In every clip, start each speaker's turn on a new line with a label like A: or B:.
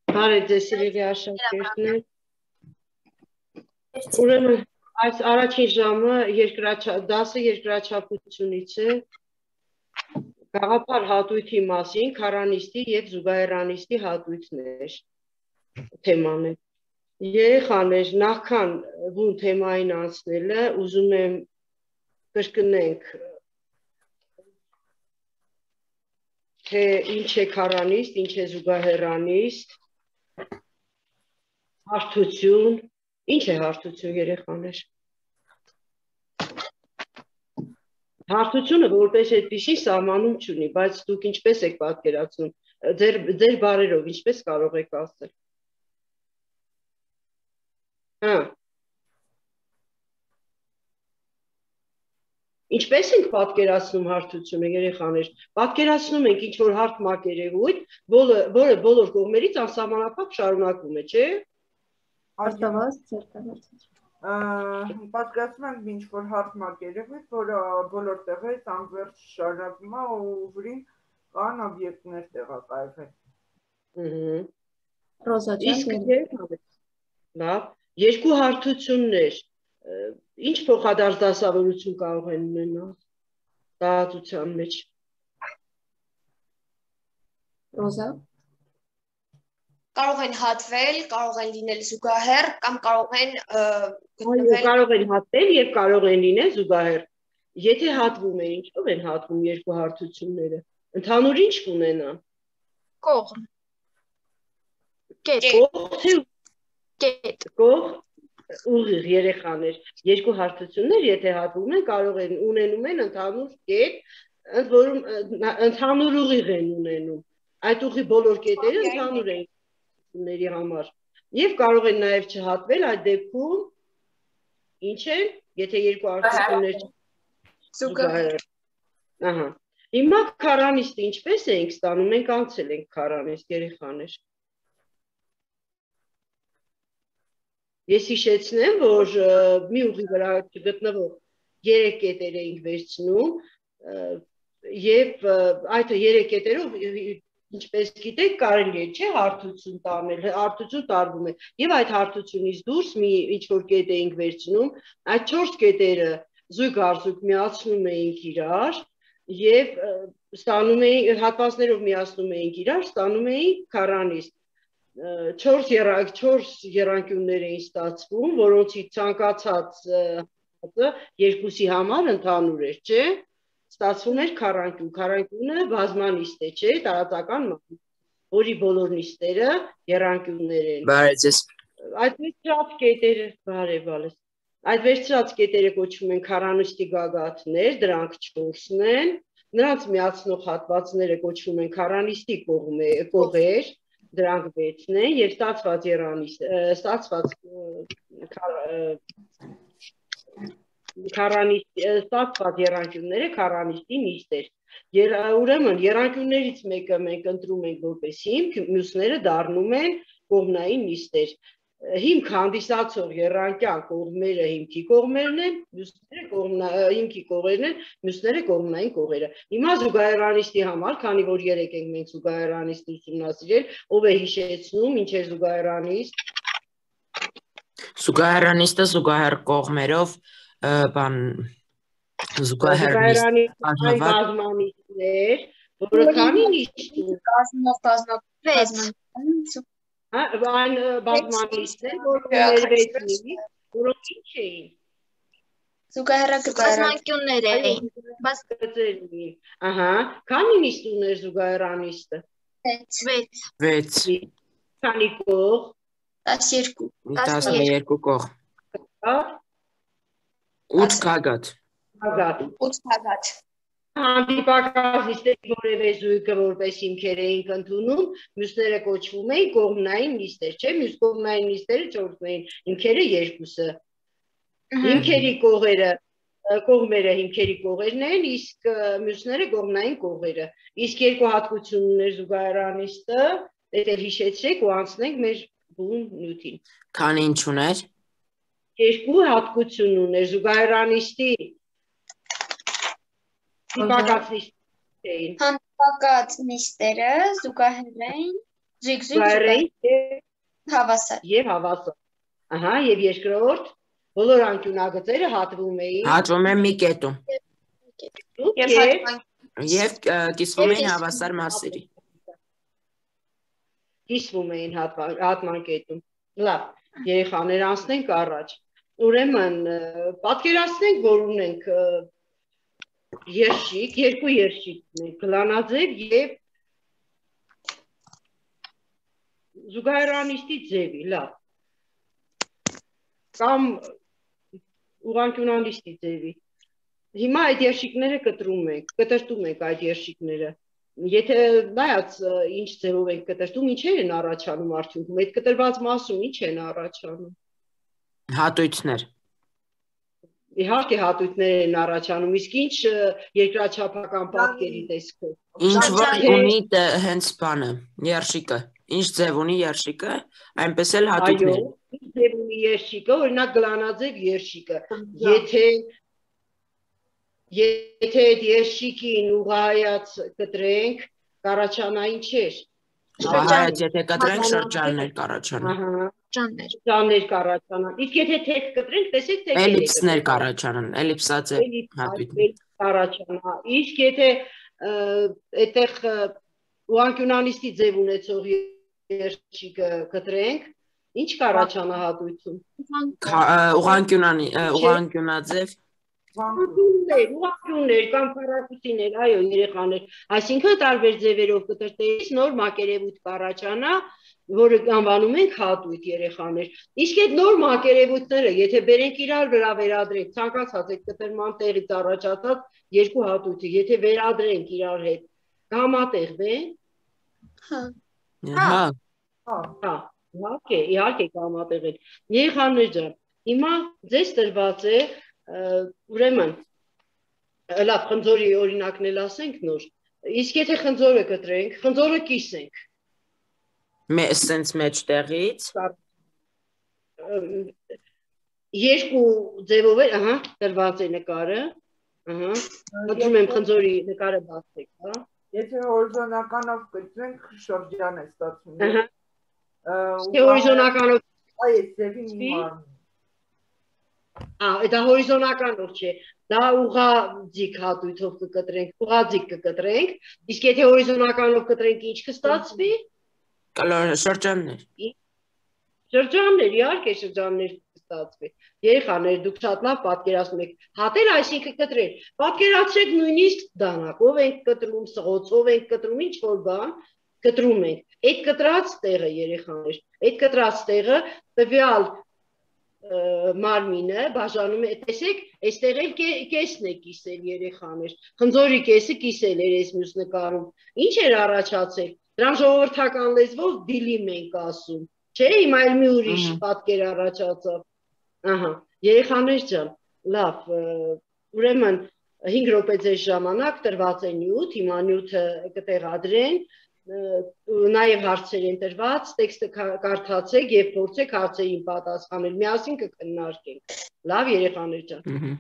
A: Բարև ձեզ սիրելի աշակերտներ։ Ուրեմն այս առաջին ժամը դասը երկրաչափությունից է գաղափար հատույթի մասին, քարանիստի եւ զուգահեռանիստի հատույթներ թեման է։ Երեխաներ, նախքան բուն թեմային անցնելը ուզում եմ կրկնենք թե ինչ է քարանիստ, ինչ է զուգահեռանիստ, հարթություն, ինչ է հարթություն երեխաներ։ Հարթությունը որպես այդպիսի սահմանում չունի, բայց դուք ինչպես եք պատկերացնում, ձեր բառերով ինչպես կարող եք ասել։ Ինչպես ենք պատկերացնում հարթությունը երեխաներ, պատկերացնում ենք ինչ որ հարթ մակերևույթ, որը բոլոր կողմերից անսահմանափակ շարունակում է, չէ՞։
B: Արտավազդ ցերտավազդ։
C: Պատկերացնում ենք ինչ որ հարթ մակերևույթ, որը բոլոր տեղերից անվերջ շարունակում է ու վրին կան օբյեկտներ տեղակայվել։
B: Ռոզա ջան,
A: լավ, երկու հարթություններ ինչ փոխադարձ դասավորություն կարող են ունենալ տարածության մեջ։
B: Ռոզա
D: կարող են հատվել, կարող են լինել զուգահեռ կամ կարող են
A: գտնվել։ Կարող են հատվել եւ կարող են լինել զուգահեռ։ Եթե հատվում են, ինչով են հատվում երկու հարթությունները։ Ընդհանուր ինչ կունենան։
D: Կողմ։ Կետ։
A: Կողմ ուղիղ երեխաներ, երկու հարթություններ եթե հատվում են, կարող են ունենում են ընդհանուր կետ, ընդ որում ընդհանուր ուղիղ են ունենում։ Այդ ուղի բոլոր կետերը ընդհանուր են ների համար։ Եվ կարող են նաև չհատվել, այդ դեպքում ինչ են, եթե երկու հարթություններ զուգահեռ։ Ահա։ Հիմա քարանիստը ինչպես ենք ստանում, մենք անցել ենք քարանիստ երեխաներ։ Ես հիշեցնեմ, որ մի ուղի վրա գտնվող 3 կետեր էինք վերցնում եւ այդ 3 կետերով ինչպես գիտեք կարելի է չէ հարթություն տանել, հարթություն տարվում է եւ այդ հարթությունից դուրս մի ինչ որ կետ էինք վերցնում, այդ 4 կետերը զույգ-արզույգ միացնում էինք իրար եւ ստանում էինք հատվածներով միացնում էինք իրար, ստանում էինք քարանիստ 4 եռանկյուններ էին ստացվում, որոնցից ցանկացած հատը երկուսի համար ընդհանուր էր, չէ՞։ Ստացվում էր քառանկյուն, քառանկյունը բազմանիստ է, չէ՞, տարածական ման, որի բոլոր նիստերը եռանկյուններ են։
E: Բարև ձեզ։
A: Այդ վերցրած կետերը, բարև ալես։ Այդ վերցրած կետերը կոչվում են քառանիստի գագաթներ, դրանք 4-ն են։ Նրանց միացնող հատվածները կոչվում են քառանիստի կողեր, դրանք 6-ն են եւ ստացված եռանկյունները քառանիստի նիստեր։ Ուրեմն եռանկյուններից մեկը մենք ընտրում ենք որպես հիմք, մյուսները դառնում են կողմնային նիստեր։ Հիմք հանդիսացող եռանկյան կողմերը հիմքի կողմերն են, հիմքի կողերն են, մյուսները կողմնային կողերը։ Հիմա զուգահեռանիստի համար, քանի որ 3 ենք մենք զուգահեռանիստ ուսումնասիրել, ով է հիշեցնում, ինչ է զուգահեռանիստ։
E: Զուգահեռանիստը զուգահեռ կողմերով զուգահեռանիստ
A: բազմանիստներ, որը քանի նիստ այն բազմանիստներ, որոնք ինչ էին։
D: Բազմանկյուններ էին։
A: Ահա, քանի նիստ ուներ զուգահեռանիստը։
E: 6։
A: Քանի կողմ։
D: 12
E: կողմ։ 8 գագաթ։
D: 8 գագաթ։
A: Հանդիպակաց նիստերի որևէ զույգը որպես հիմքեր էինք ընդունում, մյուսները կոչվում էին կողմնային նիստեր, չէ՞, մյուս կողմնային նիստերը 4-ն էին, հիմքերը 2-ը։ Հիմքերի կողմերը հիմքերի կողերն են, իսկ մյուսները կողմնային կողերը։ Իսկ երկու հատկություն ուներ զուգահեռանիստը, դե հիշեցրեք ու անցնենք մեր բուն նյութին։
E: Քանի ինչ ուներ։
A: Երկու հատկություն ուներ զուգահեռանիստի
D: Հանդիպակաց նիստերը զուգահեռ էին Զույգ,
A: զուգահեռային
D: հավասար։
A: եւ հավասար։ Ահա, եւ երկրորդ բոլոր անկյունագծերը հատվում էին
E: Հատվում են մի կետում
D: Եվ հատման
E: եւ կիսվում են հավասար մասերի։
A: Կիսվում էին հատման կետում։ Լավ, երեխաներ անցնենք առաջ։ Ուրեմն պատկերացնենք, որ ունենք երշիկ, երկու երշիկ ունենք, գլանաձև եւ զուգահեռանիստի ձևի, լավ։ Կամ ուղղանկյունանիստի ձևի։ Հիմա այդ երշիկները կտրտում ենք այդ երշիկները։ Եթե նայած ինչ ձևով ենք կտրտում, ինչեր են առաջանում արդյունքում, այդ կտրված մասում ինչ են առաջանում։
E: Հատույթներ։
A: Իհարկե հատույթներ են առաջանում, իսկ ինչ երկրաչափական պատկերի տեսքով։
E: Ինչ որ ունի հենց բանը, երշիկը։ Ինչ ձև ունի երշիկը, այնպես էլ հատույթներ։
A: Այո, ինչ ձև ունի երշիկը, օրինակ գլանաձև երշիկը։ Եթե այդ երշիկին ուղղահայաց կտրենք, կառաջանա ինչեր։
E: Ուղղահայաց եթե կտրենք շրջաններ կառաջանան։
A: Շրջաններ կառաջանան։ Իսկ եթե թեք կտրենք, տեսեք թեք
E: էլիպսներ կառաջանան, էլիպսաձև հատույթներ
A: կառաջանա։ Իսկ եթե այդտեղ ուղղանկյունանիստի ձև ունեցող երշիկը կտրենք, ինչ կառաջանա հատույթում։
E: Ուղղանկյունաձև
A: Ուղղանկյուններ կամ քառակուսիներ, այո, երեխաներ, այսինքն տարբեր ձևերով կտրտելիս նոր մակերևույթ կառաջանա, որը անվանում ենք հատույթ, երեխաներ։ Իսկ այդ նոր մակերևույթները, եթե բերենք իրար վրա վերադրենք, ցանկացած այդ կտրման տեղից առաջացած երկու հատույթը, եթե վերադրենք իրար հետ, կհամատեղվեն։
E: Հա։
A: Իհարկե կհամատեղեն։ Երեխաներ ջան, հիմա ձեզ տրված է ուրեմն լավ խնձորի օրինակն էլ ասենք նոր։ Իսկ եթե խնձորը կտրենք, խնձորը կիսենք։
E: Սենց մեջտեղից
A: երկու ձևով է, ահա, տրված է նկարը, ահա, խնդրում եմ խնձորի նկարը բացեք, հա։
C: Եթե հորիզոնականով կտրենք, շրջան է ստացվում։
A: Ահա։ Եթե հորիզոնականով
C: այս ձևի մի մարմին։
A: Դա հորիզոնականով չէ, դա ուղղաձիգ հատույթով կկտրենք, ուղղաձիգ կկտրենք, իսկ եթե հորիզոնականով կտրենք, ինչ կստացվի։
E: Շրջաններ։
A: Շրջաններ, իհարկե շրջաններ կստացվի։ Երեխաներ, դուք շատ լավ պատկերացնում եք։ Հատել, այսինքն կտրել։ Պատկերացրեք նույնիսկ դանակով ենք կտրում, սղոցով ենք կտրում, ինչ որ բան կտրում ենք։ Այդ կտրած տեղը, երեխաներ, այդ կտրած տեղը տվյալ մարմինը բաժանում է, տեսեք, այստեղ էլ կեսն է կիսել երեխաներ, խնձորի կեսը կիսել էր այս մյուս նկարում, ինչ էր առաջացել, դրան ժողովրդական լեզվով դիլիմ ենք ասում, չէ, հիմա էլ մի ուրիշ պատկեր առաջացավ, ահա, երեխաներ ջան, լավ, ուրեմն 5 րոպե ձեզ ժամանակ տրված է նյութ, հիմա նյութը կտեղադրեն, նաև հարցեր են տրված, տեքստը կարդացեք եւ փորձեք հարցերին պատասխանել, միասին կքննարկենք, լավ երեխաներ ջան։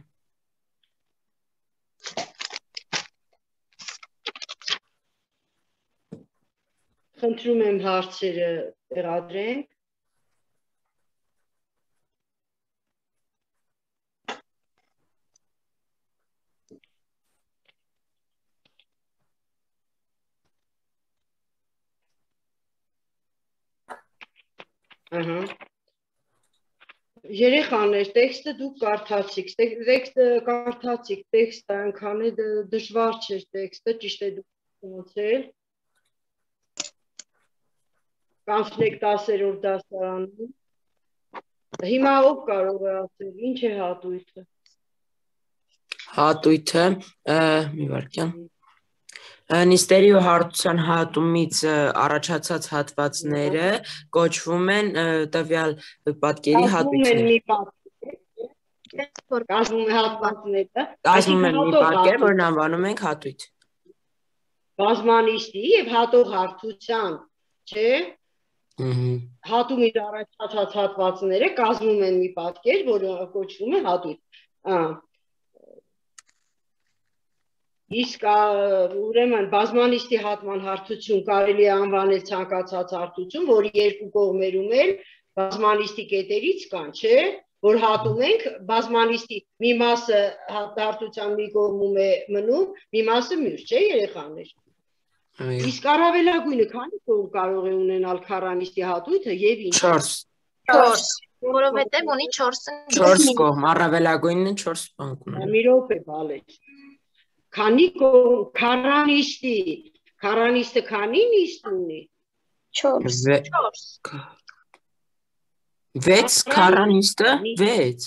A: Խնդրում եմ հարցերը տեղադրենք։ Ահա։ Երեխաներ, տեքստը դուք կարդացիք, տեքստը այնքան է դժվար չէր տեքստը, ճիշտ է դուք ունեցել։ Կանցնեք 10-րդ դասարանում։ Հիմա ով կարող է ասել, ինչ է հատույթը։
E: Հատույթը, մի վարքյան։ Նիստերի ու հարթության հատումից առաջացած հատվածները կոչվում են տվյալ պատկերի հատույթներ։
A: Կազմում է հատվածները։
E: Կազմում են մի պատկեր, որն անվանում ենք հատույթ։
A: Բազմանիստի եւ հատող հարթության, չէ՞։ Հատումից առաջացած հատվածները կազմում են մի պատկեր, որը կոչվում է հատույթ։ Իսկ ուրեմն բազմանիստի հատման հարթություն կարելի է անվանել ցանկացած հարթություն, որի երկու կողմերում էլ բազմանիստի կետերից կան, չէ, որ հատում ենք բազմանիստի մի մասը հարթության մի կողմում է մնում, մի մասը մյուս, չէ, երեխաներ։ Իսկ առավելագույնը քանի կողմ կարող է ունենալ քառանիստի հատույթը եւ ինչ։
E: 4
D: որովհետև ունի
E: 4 կողմ, առավելագույնը 4 բանկ ունի։
A: Մի րոպե, բալեջ։ Քանի կողմ քառանիստը քանի նիստ ունի։
E: 6 քառանիստը 6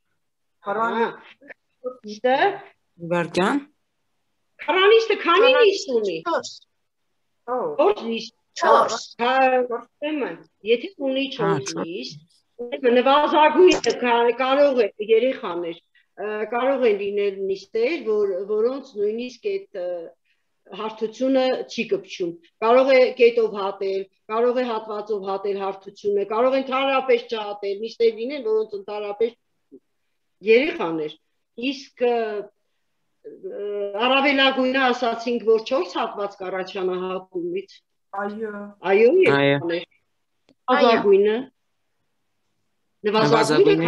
A: Քառանիստը
E: Վարդյան
A: քառանիստը քանի նիստ ունի։ 4 նիստ։
D: 4
A: Եթե ունի 4 նիստ, նվազագույնը կարող է երեխաներ կարող են լինել նիստեր, որոնց նույնիսկ այդ հարթությունը չի կպչում։ Կարող է կետով հատել, կարող է հատվածով հատել հարթությունը, կարող են ընդհանրապես չհատել, նիստեր լինեն, որոնց ընդհանրապես երեխաներ։ Իսկ առավելագույնը ասացինք, որ 4 հատված կառաջանա հատումից։ Այո, երեխաներ։ Նվազագույնը Նվազագույնը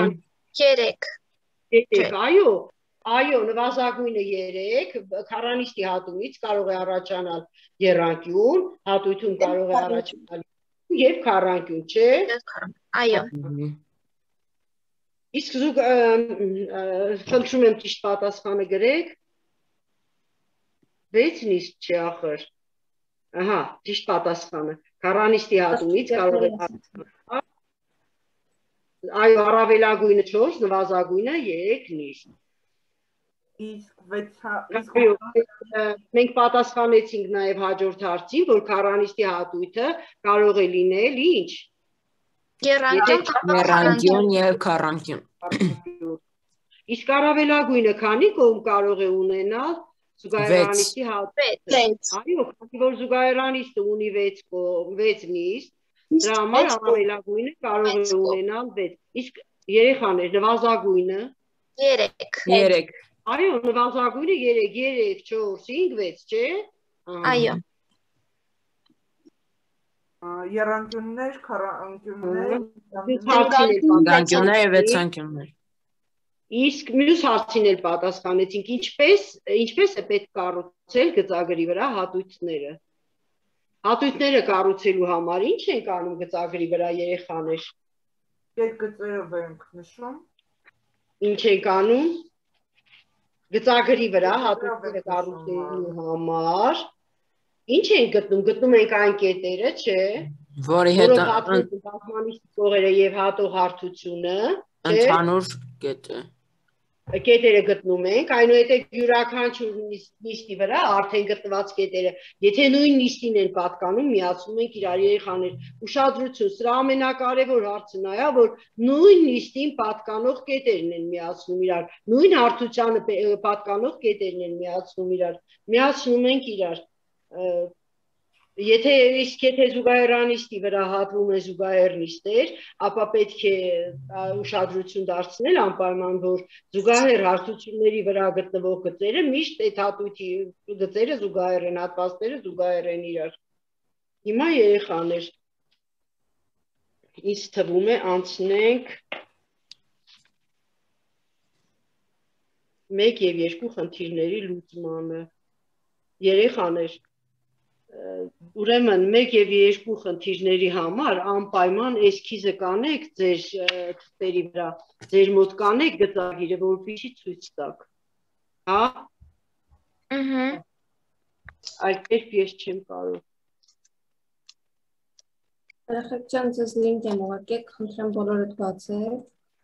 D: 3
A: Այո, նվազագույնը 3 քառանիստի հատումից կարող է առաջանալ եռանկյուն, հատույթում կարող է առաջանալ եւ քառանկյուն, չէ։
D: Այո։
A: Իսկ խնդրում եմ ճիշտ պատասխանը գրեք։ 6 նիստ չէ ախր։ Ահա, ճիշտ պատասխանը։ Քառանիստի հատումից կարող է Այո, առավելագույնը 4, նվազագույնը 3 նիստ։ Մենք պատասխանեցինք նաև հաջորդ հարցին, որ քառանիստի հատույթը կարող է լինել ինչ։
E: Եռանկյուն եւ քառանկյուն։
A: Իսկ առավելագույնը քանի կողմ կարող է ունենալ զուգահեռանիստի հատույթը։ Այո, քանի որ զուգահեռանիստը ունի 6 նիստ, դրա համար առավելագույնը կարող է ունենալ 6։ Իսկ երեխաներ, նվազագույնը
D: 3
A: Այո, նվազագույնը 3, 4, 5, 6, չէ։
D: Այո։
C: Եռանկյուններ, քառանկյուններ,
E: Անկյուններ եւ վեցանկյուններ։
A: Իսկ մյուս հարցին էլ պատասխանեցինք, ինչպես է պետք կառուցել գծագրի վրա հատույթները։ Հատույթները կառուցելու համար ինչ ենք անում գծագրի վրա երեխաներ։
C: Գծերով ենք նշում։
A: Ինչ ենք անում։ Գծագրի վրա հատույթները կառուցելու համար ինչ ենք գտնում։ Գտնում ենք այն կետերը, չէ։
E: Որի հետ
A: բազմանիստի կողերը եւ հատող հարթությունը,
E: ընդհանուր կետը։
A: Կետերը գտնում ենք, այնուհետև յուրաքանչյուր նիստի վրա արդեն գտնված կետերը, եթե նույն նիստին են պատկանում, միացնում ենք իրար երեխաներ։ Ուշադրություն, սրա ամենակարևոր հարցն է, որ նույն նիստին պատկանող կետերն են միացնում իրար, նույն հարթությանը պատկանող կետերն են միացնում իրար, միացնում ենք իրար։ Եթե զուգահեռանիստի վրա հատվում է զուգահեռ նիստեր, ապա պետք է ուշադրություն դարձնել անպայման, որ զուգահեռ հարթությունների վրա գտնվող գծերը միշտ այդ հատույթի գծերը զուգահեռ են, հատվածները զուգահեռ են իրար։ Հիմա երեխաներ, ինձ թվում է անցնենք 1 եւ 2 խնդիրների լուծմանը։ Երեխաներ, ուրեմն 1 եւ 2 խնդիրների համար անպայման էսքիզը կանեք ձեր թղթերի վրա, ձեր մոտ կանեք գծագիրը, որպեսզի ցույց տաք։ Հա։ Այլ կերպ ես չեմ կարող։
B: Երեխեք ջան, ձեզ լինք եմ ուղարկել, խնդրեմ բոլորդ բացեք։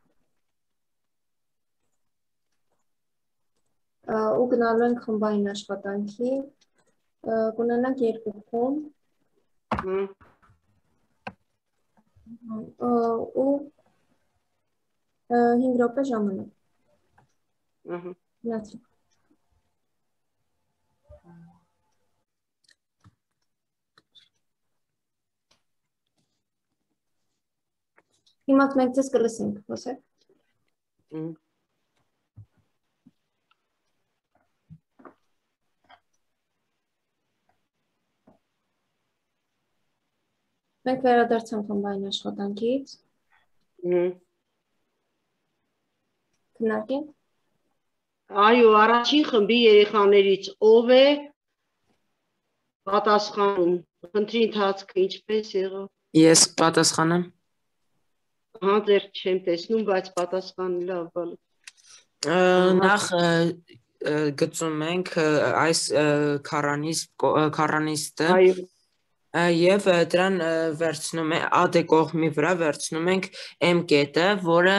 B: Ու գնալու ենք խմբային աշխատանքի, կունենանք 2 խումբ ու 5 րոպե ժամանակ։ Միացրեք։ Հիմա մենք ձեզ կլսենք, խոսեք։ Մենք վերադարձանք խմբային աշխատանքից։ Քննարկենք։
A: Այո, առաջին խմբի երեխաներից ով է պատասխանում։ Խնդրի ընթացքը ինչպես եղավ։
E: Ես պատասխանեմ։
A: Հա, դեռ չեմ տեսնում, բայց պատասխանը լավ բան։
E: Նախ գծում ենք այս քառանիստը եւ դրան վերցնում ենք AD կողմի վրա վերցնում ենք M կետը, որը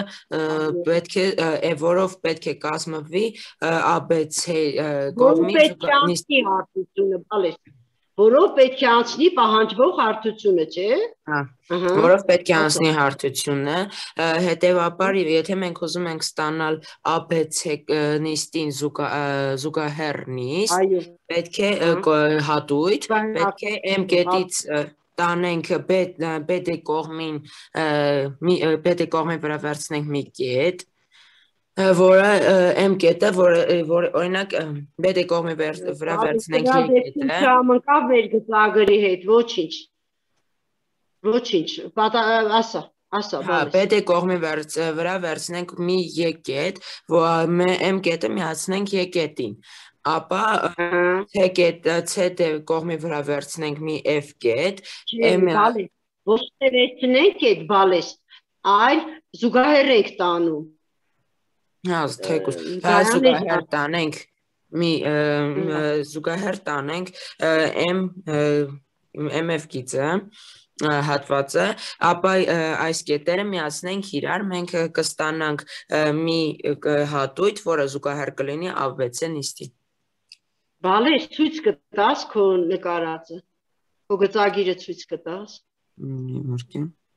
E: որով պետք է կազմվի ABC կողմի
A: զուգահեռ հարթությունը, բալես։ Որով պետք է անցնի պահանջվող հարթությունը, չէ՞։
E: Հա, որով պետք է անցնի հարթությունը, հետեւաբար եթե մենք ուզում ենք ստանալ ABC նիստին զուգահեռ նիստ, պետք է հատույթ, պետք է M կետից տանենք BD կողմին վրա վերցնենք մի կետ, որը M կետը, որ օրինակ BD կողմի վրա վերցնենք մի կետը։
A: Մնկավ մեր գծագրի հետ, ոչինչ, ասա,
E: հա, BD կողմի վրա վերցնենք մի եկետ, որ M կետը միացնենք եկետին, ապա CD կողմի վրա վերցնենք մի F կետ,
A: ոչ թե վերցնենք այդ բալես, այլ զուգահեռ ենք տանում։
E: Հա, թեկուզ, զուգահեռ տանենք մի զուգահեռ տանենք MF գիծը հատվածը, ապա այս կետերը միացնենք իրար, մենք կստանանք մի հատույթ, որը զուգահեռ կլինի ABC նիստի։
A: Բալես, ցույց կտաս քո նկարածը, քո գծագիրը ցույց կտաս։
E: Իհարկե։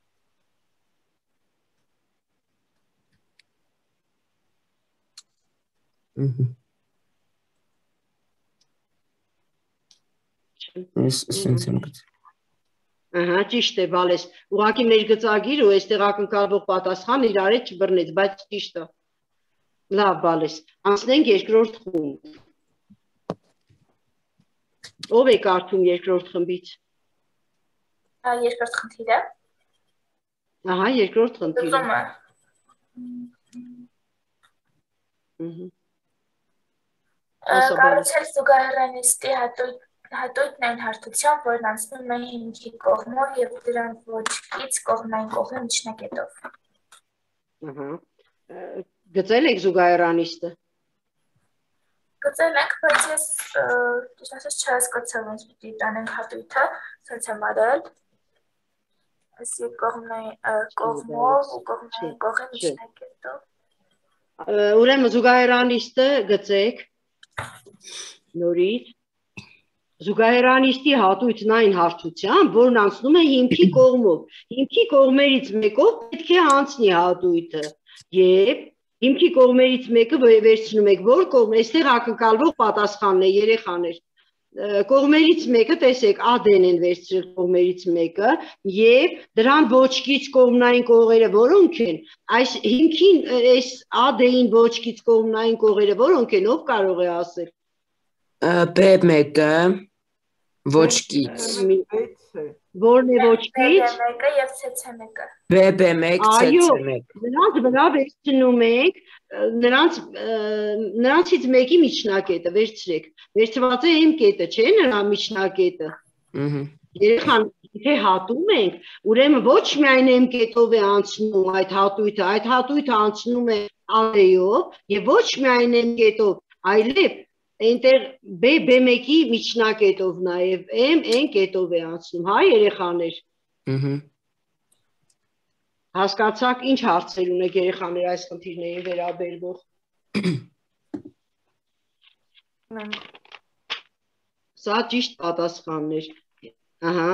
A: Ահա, ճիշտ է, բալես։ Ուղղակի մեր գծագիրը ու այստեղ ակնկալվող պատասխանը իրար հետ չբռնեց, բայց ճիշտ է։ Լավ, բալես։ Անցնենք երկրորդ խումբ։ Ով է կարդում երկրորդ խմբից։
F: Երկրորդ խնդիրը։
A: Ահա, երկրորդ խնդիրը։
F: Կառուցել զուգահեռանիստի հատույթն այն հարթությամբ, որն անցնում է հիմքի կողմով եւ դրան ոչքից կողմնային կողմի միջնակետով։
A: Գծել եք զուգահեռանիստը։
F: Գծել ենք, բայց ես ճիշտ ասած չհասկացա ոնց պիտի տանենք հատույթը, ցած եմ արել։ Այսի կողմով ու կողմի միջնակետով։
A: Ուրեմն զուգահեռանիստը գծեք նորից։ Զուգահեռանիստի հատույթն այն հարթությամբ, որն անցնում է հիմքի կողմով։ Հիմքի կողմերից մեկով պետք է անցնի հատույթը եւ հիմքի կողմերից մեկը վերցնում եք որ կողմ, այստեղ ակնկալվող պատասխանն է երեխաներ։ Կողմերից մեկը, տեսեք, AD-ն են վերցրել կողմերից մեկը եւ դրան ոչքից կողմնային կողերը որոնք են։ Այս հիմքին այս AD-ին ոչքից կողմնային կողերը որոնք են, ով կարող է ասել։
E: B1-ը ոչքից։
A: Որն է ոչքից։
F: B1-ը եւ CC1-ը։
E: BB1, CC1։
A: Նրանց վրա վերցնում եք, նրանցից մեկի միջնակետը վերցրեք։ Վերցված է M կետը, չէ՞ նրա միջնակետը։ Երեխան, եթե հատում ենք, ուրեմն ոչ միայն M կետով է անցնում այդ հատույթը անցնում է AD-ով եւ ոչ միայն M կետով, այլև այնտեղ B1-ի միջնակետով նաեւ M-N կետով է անցնում, հա երեխաներ։ Հասկացաք, ինչ հարցեր ունեք երեխաներ այս խնդիրներին վերաբերող։ Սա ճիշտ պատասխաններ։ Ահա։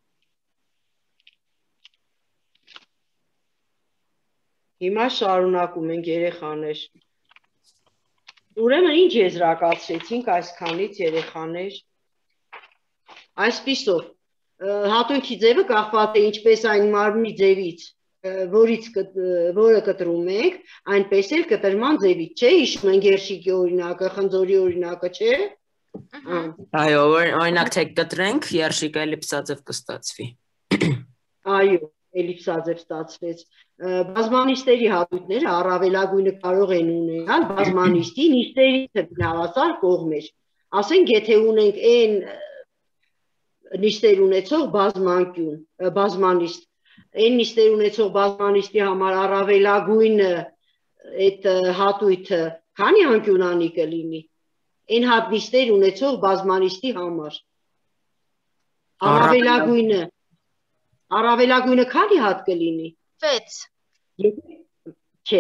A: Հիմա շարունակում ենք երեխաներ։ Ուրեմն ինչ եզրակացրեցինք այսքանից երեխաներ։ Այսպիսով, հատույթի ձևը կախված է ինչպես այն մարմնի ձևից, որը կտրում ենք, այնպես էլ կտրման ձևից, չէ՞, հիշում ենք երշիկի օրինակը, խնձորի օրինակը, չէ՞։
E: Այո, օրինակ թե կտրենք, երշիկը էլիպսաձև կստացվի։
A: Այո, էլիպսաձև ստացվեց։ Բազմանիստերի հատույթները առավելագույնը կարող են ունենալ բազմանիստի նիստերի հավասար կողմեր։ Ասենք, եթե ունենք n նիստեր ունեցող բազմանիստ, n նիստեր ունեցող բազմանիստի համար առավելագույնը այդ հատույթը քանի անկյունանի կլինի։ N հատ նիստեր ունեցող բազմանիստի համար Առավելագույնը քանի հատ կլինի։
D: 6
A: Չէ,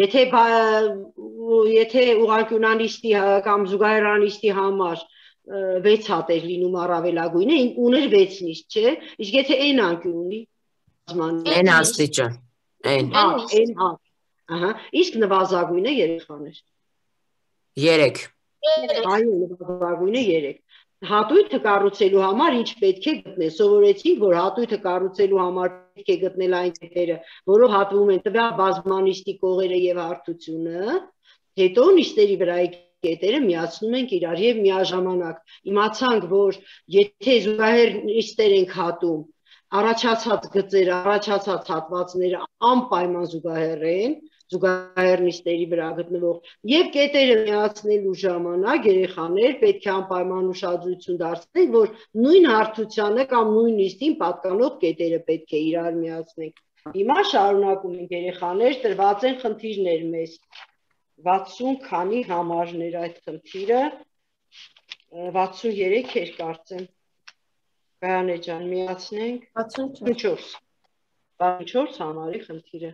A: եթե ուղղանկյունանիստի կամ զուգահեռանիստի համար 6 հատ էր լինում առավելագույնը, ուներ 6 նիստ, չէ։ Իսկ եթե n անկյուն ունի,
E: N աստիճան։ N։
A: n հատ։ Ահա, իսկ նվազագույնը երեխան էր։
E: 3։
A: Այո, նվազագույնը 3։ Հատույթը կառուցելու համար ինչ պետք է գտնել։ Սովորեցինք, որ հատույթը կառուցելու համար պետք է գտնել այն կետերը, որով հատվում են տվյալ բազմանիստի կողերը եւ հարթությունը, հետո նիստերի վրայի կետերը միացնում ենք իրար եւ միաժամանակ իմացանք, որ եթե զուգահեռ նիստեր ենք հատում, առաջացած գծերը, առաջացած հատվածները անպայման զուգահեռ են, զուգահեռ նիստերի վրա գտնվող եւ կետերը միացնելու ժամանակ երեխաներ պետք է անպայման ուշադրություն դարձնենք, որ նույն հարթությանը կամ նույն նիստին պատկանող կետերը պետք է իրար միացնենք։ Հիմա շարունակում ենք երեխաներ, տրված են խնդիրներ մեզ 60 քանի համարներ այդ խնդիրը 63 էր կարծեմ։ Գայանե ջան, միացնենք 64 64 համարի խնդիրը։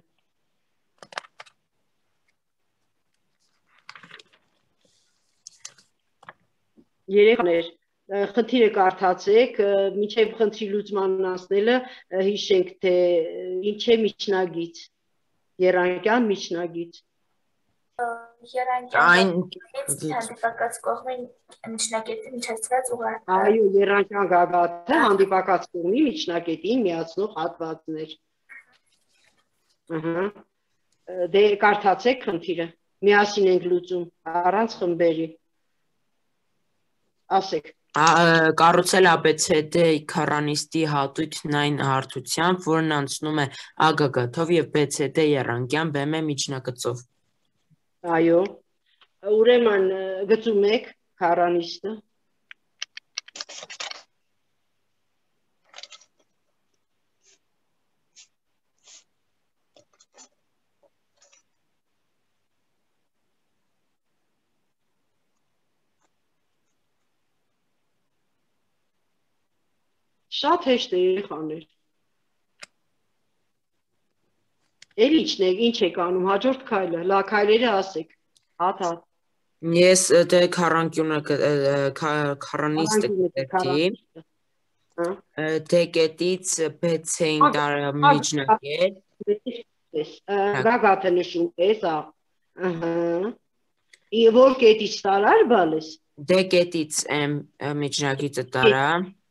A: Երեխաներ, խնդիրը կարդացեք, մինչև խնդրի լուծմանն անցնելը հիշենք, թե ինչ է միջնագիծ, եռանկյան միջնագիծ։
F: Եռանկյան հանդիպակաց կողմի միջնակետի միջացված ուղղակի։
A: Այո, եռանկյան գագաթը հանդիպակաց կողմի միջնակետին միացնող հատվածներ։ Դե կարդացեք խնդիրը, միասին ենք լուծում, առանց խմբերի։ Ասեք։
E: Կառուցել ABCD քառանիստի հատույթն այն հարթությամբ, որն անցնում է A գագաթով եւ BCD եռանկյան BM միջնակցով։
A: Այո։ Ուրեմն գծում եք քառանիստը։ Շատ հեշտ է երեխաներ։ Էլ ինչ եք անում, հաջորդ քայլը, լա քայլերը ասեք, հատ։
E: Ես դե քառանիստը կերտի, դե կետից BC-ին տարա միջնակետ։
A: Գագաթը նշում ես, որ կետից տարար բալես։
E: Դե կետից եմ միջնակիցը տարա։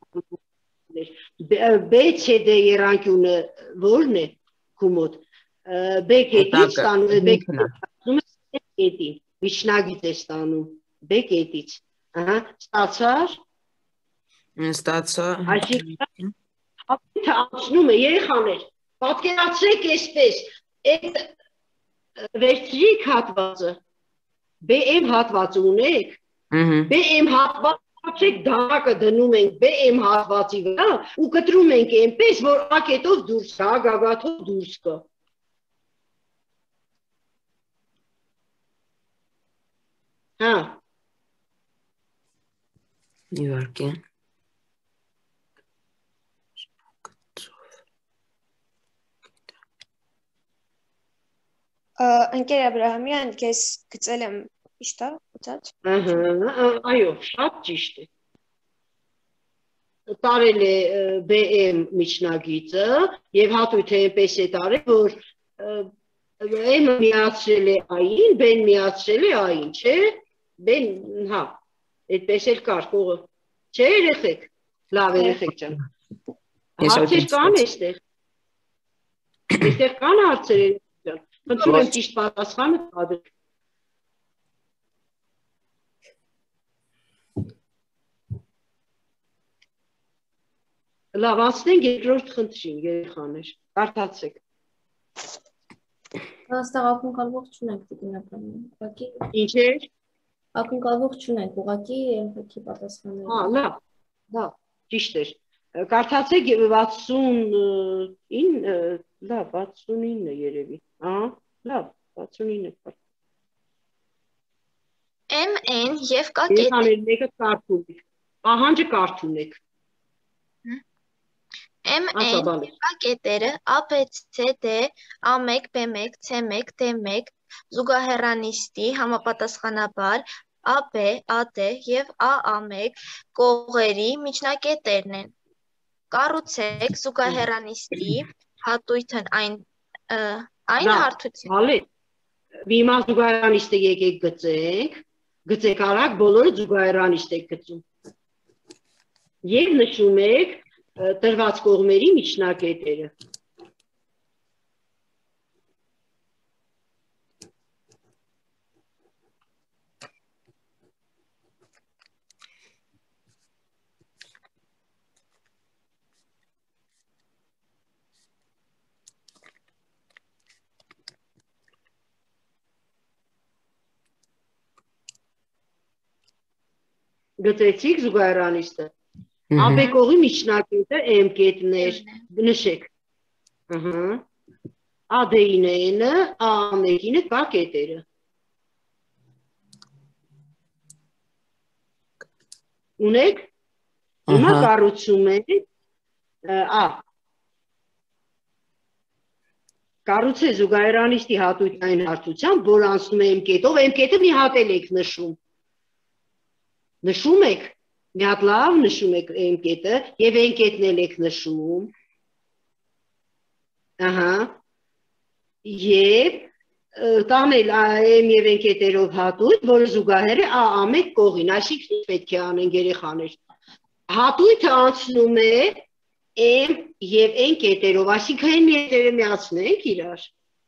A: BCD եռանկյունը որն է քո մոտ։ B կետից ստանում է կետի, միջնագիծ է ստանում B կետից։ Ահա, ստացար։
E: Ստացա։
A: Այսինքն հատույթը անցնում է երեխաներ։ Պատկերացրեք այսպես, այդ վերցրիկ հատվածը BM հատվածը ունեք։ BM հատված Չեք դանակը դնում ենք BM հատվածի վրա ու կտրում ենք այնպես, որ A կետով դուրս գա, գագաթով դուրս գա։ Հա։
E: Իհարկե։
D: Ընկեր Աբրահամյան, քեզ գծել եմ, ճիշտ է, ուտած։
A: Այո, շատ ճիշտ է։ Տարել է BM միջնագիծը եւ հատույթը այնպես է տարել, որ M-ը միացրել է A-ին, B-ն միացրել է A-ին, չէ՞։ B-ն, հա, այդպես էլ կար կողը։ Չէ՞ երեխեք։ Լավ երեխեք ջան։ Հարցեր կան այստեղ։ Այստեղ կան հարցեր ջան։ Խնդրում եմ ճիշտ պատասխանը տալու։ Լավ, անցնենք երկրորդ խնդրին, երեխաներ։ Կարդացեք։
B: Այստեղ ակնկալվող չունենք տիկնապանը։ Ուղղակի
A: Ինչ էր։
B: ակնկալվող չունենք, ուղղակի ենթակի պատասխաններ։
A: Լավ, լավ, ճիշտ էր։ Կարդացեք 69, լավ, 69-ը երևի։ Ահա, լավ, 69-ը։
G: MN եւ K կետեր։
A: Երեխաներ մեկը կարդում եք։ Պահանջը կարդում եք։
G: MN
A: Ասաբալը։
G: եւ K կետերը ABCD A1 B1 C1 D1 զուգահեռանիստի համապատասխանաբար AB AD եւ AA1 կողերի միջնակետերն են։ Կառուցեք զուգահեռանիստի հատույթն այն հարթություն։
A: Հալի։ Հիմա զուգահեռանիստը եկեք գծենք, գծեք արագ, բոլորը զուգահեռանիստ եք գծում։ Եվ նշում եք տրված կողմերի միջնակետերը։ Գծեցիք զուգահեռանիստը։ AB կողմի միջնակետը M կետներ նշեք։ AD-ին N-ը, A1-ին K կետերը։ Ունեք։ Հիմա կառուցում եք կառուցե զուգահեռանիստի հատույթային հարթությամբ, որ անցնում է M կետով, M կետը մի հատ եք նշում։ Նշում եք, մի հատ լավ նշում եք M կետը եւ N կետն եք նշում։ Ահա։ Եվ տանել M եւ N կետերով հատույթ, որը զուգահեռ է A1 կողին, այսինքն պետք է անենք երեխաներ։ Հատույթը անցնում է M եւ N կետերով, այսինքն N կետերը միացնենք իրար։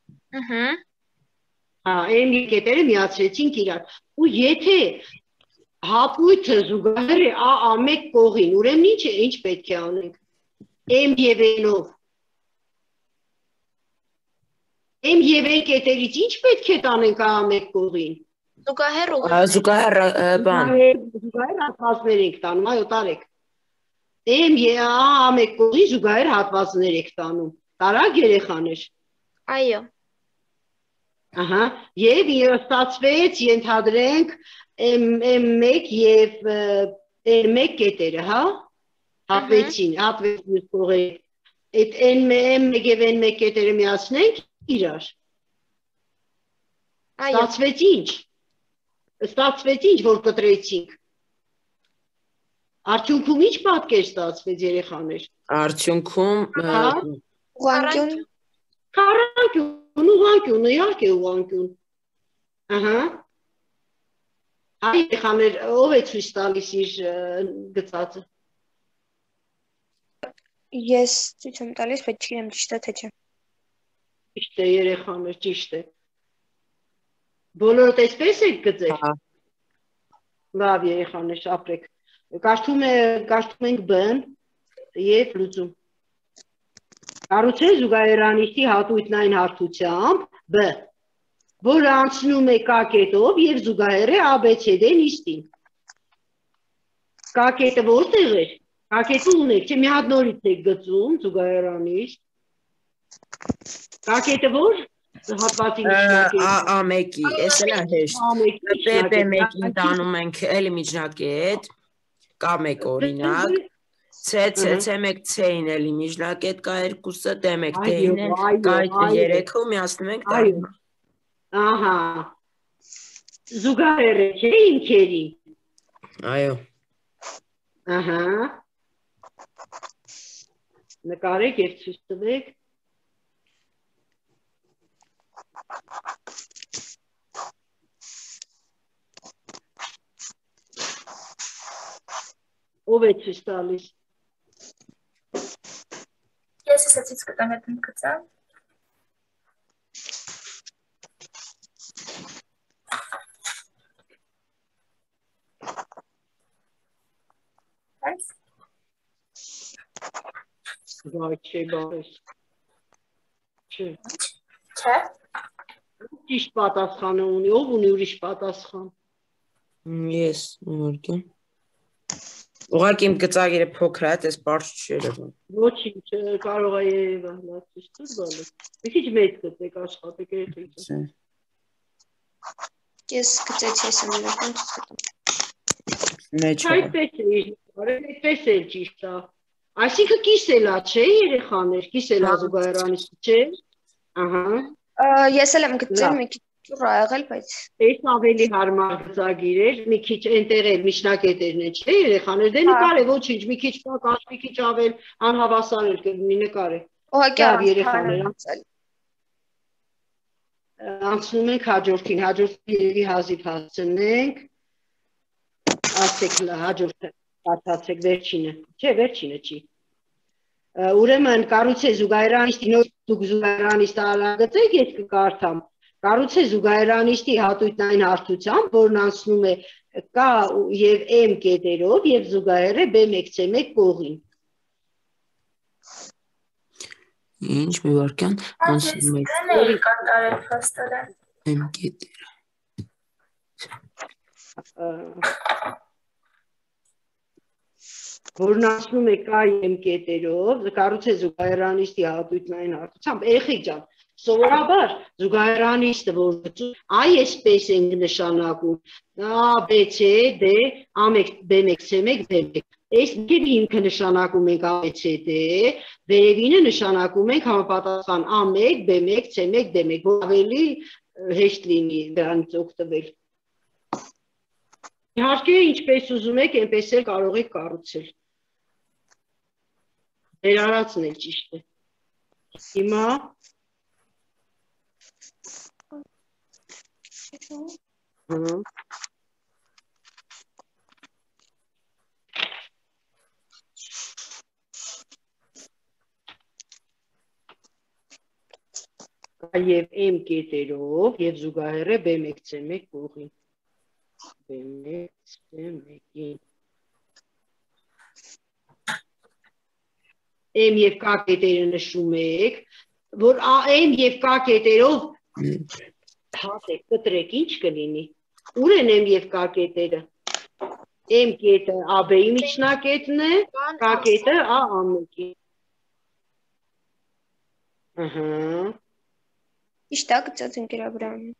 A: M կետերը միացրեցինք իրար։ Ու եթե հատույթը զուգահեռ է A1 կողին, ուրեմն ինչ պետք է անենք։ M եւ N-ով։ M եւ N կետերից ինչ պետք է տանենք A1 կողին։
G: Զուգահեռ
A: Զուգահեռ հատվածներ եք տանում, այո, տարեք։ M եւ A1 կողի զուգահեռ հատվածներ եք տանում։ Տարակ երեխաներ։
G: Այո։
A: Ահա, եւ ստացվեց, ենթադրենք M1 եւ N1 կետերը, հա? Հատվեցին կողերը։ Այդ M1 եւ N1 կետերը միացնենք իրար։ Ստացվեց ինչ։ Ստացվեց ինչ, որ կտրեցինք։ Արդյունքում ինչ պատկեր ստացվեց երեխաներ։
E: Արդյունքում
G: ուղղանկյուն։
A: Ուղղանկյուն, իհարկե ուղղանկյուն։ Ահա։ Այ երեխաներ, ով է ցույց տալիս իր գծածը։
D: Ես ցույց եմ տալիս, բայց չգիտեմ ճիշտ է թե չէ։
A: Ճիշտ է երեխաներ, ճիշտ է։ Բոլորդ այսպես եք գծել։ Լավ երեխաներ, ապրեք։ Կարդում ենք B-ն եւ լուծում։ Կառուցել զուգահեռանիստի հատույթնային հարթությամբ B, որը անցնում է K կետով եւ զուգահեռ է ABCD նիստին։ K կետը որտեղ է։ K կետը ունեք, չէ՞ մի հատ նորից եք գծում զուգահեռանիստ։ K կետը որ հատվածի միջնակետը
E: A1-ի, էս էլ է հեշտ։ B1-ին տանում ենք էլի միջնակետ, K1 օրինակ, C1 C-ին էլի միջնակետ K2-ը, D1 D-ին են, K3-ը միացնում ենք տանում։
A: Ահա։ Զուգահեռ է, չէ՞ ինքերի։
E: Այո։
A: Ահա։ Նկարեք եւ ցույց տվեք։ Ով է ցույց տալիս։
F: Ես էս ցույց կտամ այդ գծը։ Այս
A: Vay բարես։ Չէ։
F: Չէ։
A: Ճիշտ պատասխանը ունի, ով ունի ուրիշ պատասխան։
E: Ես ուղղակի։ Ուղղակի իմ գծագիրը փոքր է, այս բարձ չի երևում։
A: Ոչինչ, կարող է երևալ, լավ ճիշտ է, բալը։ Մի քիչ մեծ գծեք աշխատեք երեխեքից։
D: Ես գծեցի այս ամենական ցուցակը։
E: Մեջ է։
A: Այդպես էլ ճիշտ է։ Այսինքն կիսելա, չէ, երեխաներ, կիսելա զուգահեռանիստ, չէ։ Ահա։
D: Ես էլ եմ գծել մի քիչ ծուռ ա եղել, բայց
A: Այս ավելի հարմար գծագիր էր, մի քիչ այնտեղ էլ միջնակետերն են, չէ, երեխաներ, դե նկարե, ոչինչ, մի քիչ պակաս, մի քիչ ավել անհավասար էր կլինի, նկարե։
D: ուղղակի
A: երեխաներ, անցնում ենք հաջորդին, հաջորդին երևի հազիվ հասցնենք, ասեք հաջորդը, կարդացեք վերջինը, չէ, վերջինը չի։ Ուրեմն կառուցե զուգահեռանիստի նոր զուգահեռանիստը ալագծեք, ես կկարդամ։ Կառուցե զուգահեռանիստի հատույթն այն հարթությամբ, որն անցնում է K եւ M կետերով եւ զուգահեռ է B1C1 կողին։
E: Ինչ մի վարքյան անցնում է
F: կատարել փաստորեն։
E: M կետերը։
A: Որն անցնում է K M կետերով, կառուցե զուգահեռանիստի հատույթն այն հարթությամբ, երեխեք ջան, սովորաբար զուգահեռանիստը որ այ այսպես ենք նշանակում A, B, C, D, A1, B1, C1, D1 այս դեպի ինքը նշանակում ենք A, B, C, D վերևինը նշանակում ենք համապատասխան A1, B1, C1, D1 որ ավելի հեշտ լինի դրանից օգտվել իհարկե ինչպես ուզում եք այնպես էլ կարող եք կառուցել ներառածն էլ ճիշտ է հիմա Եվ M կետերով եւ զուգահեռ է B1C1 կողին B1C1-ին M եւ K կետերը նշում եք որ M եւ K կետերով հատեք կտրեք ինչ կլինի ուր են M եւ K կետերը M կետը AB-ի միջնակետն է K կետը A1-ի ահա
D: Իշտ է գծած ընկերաբրանը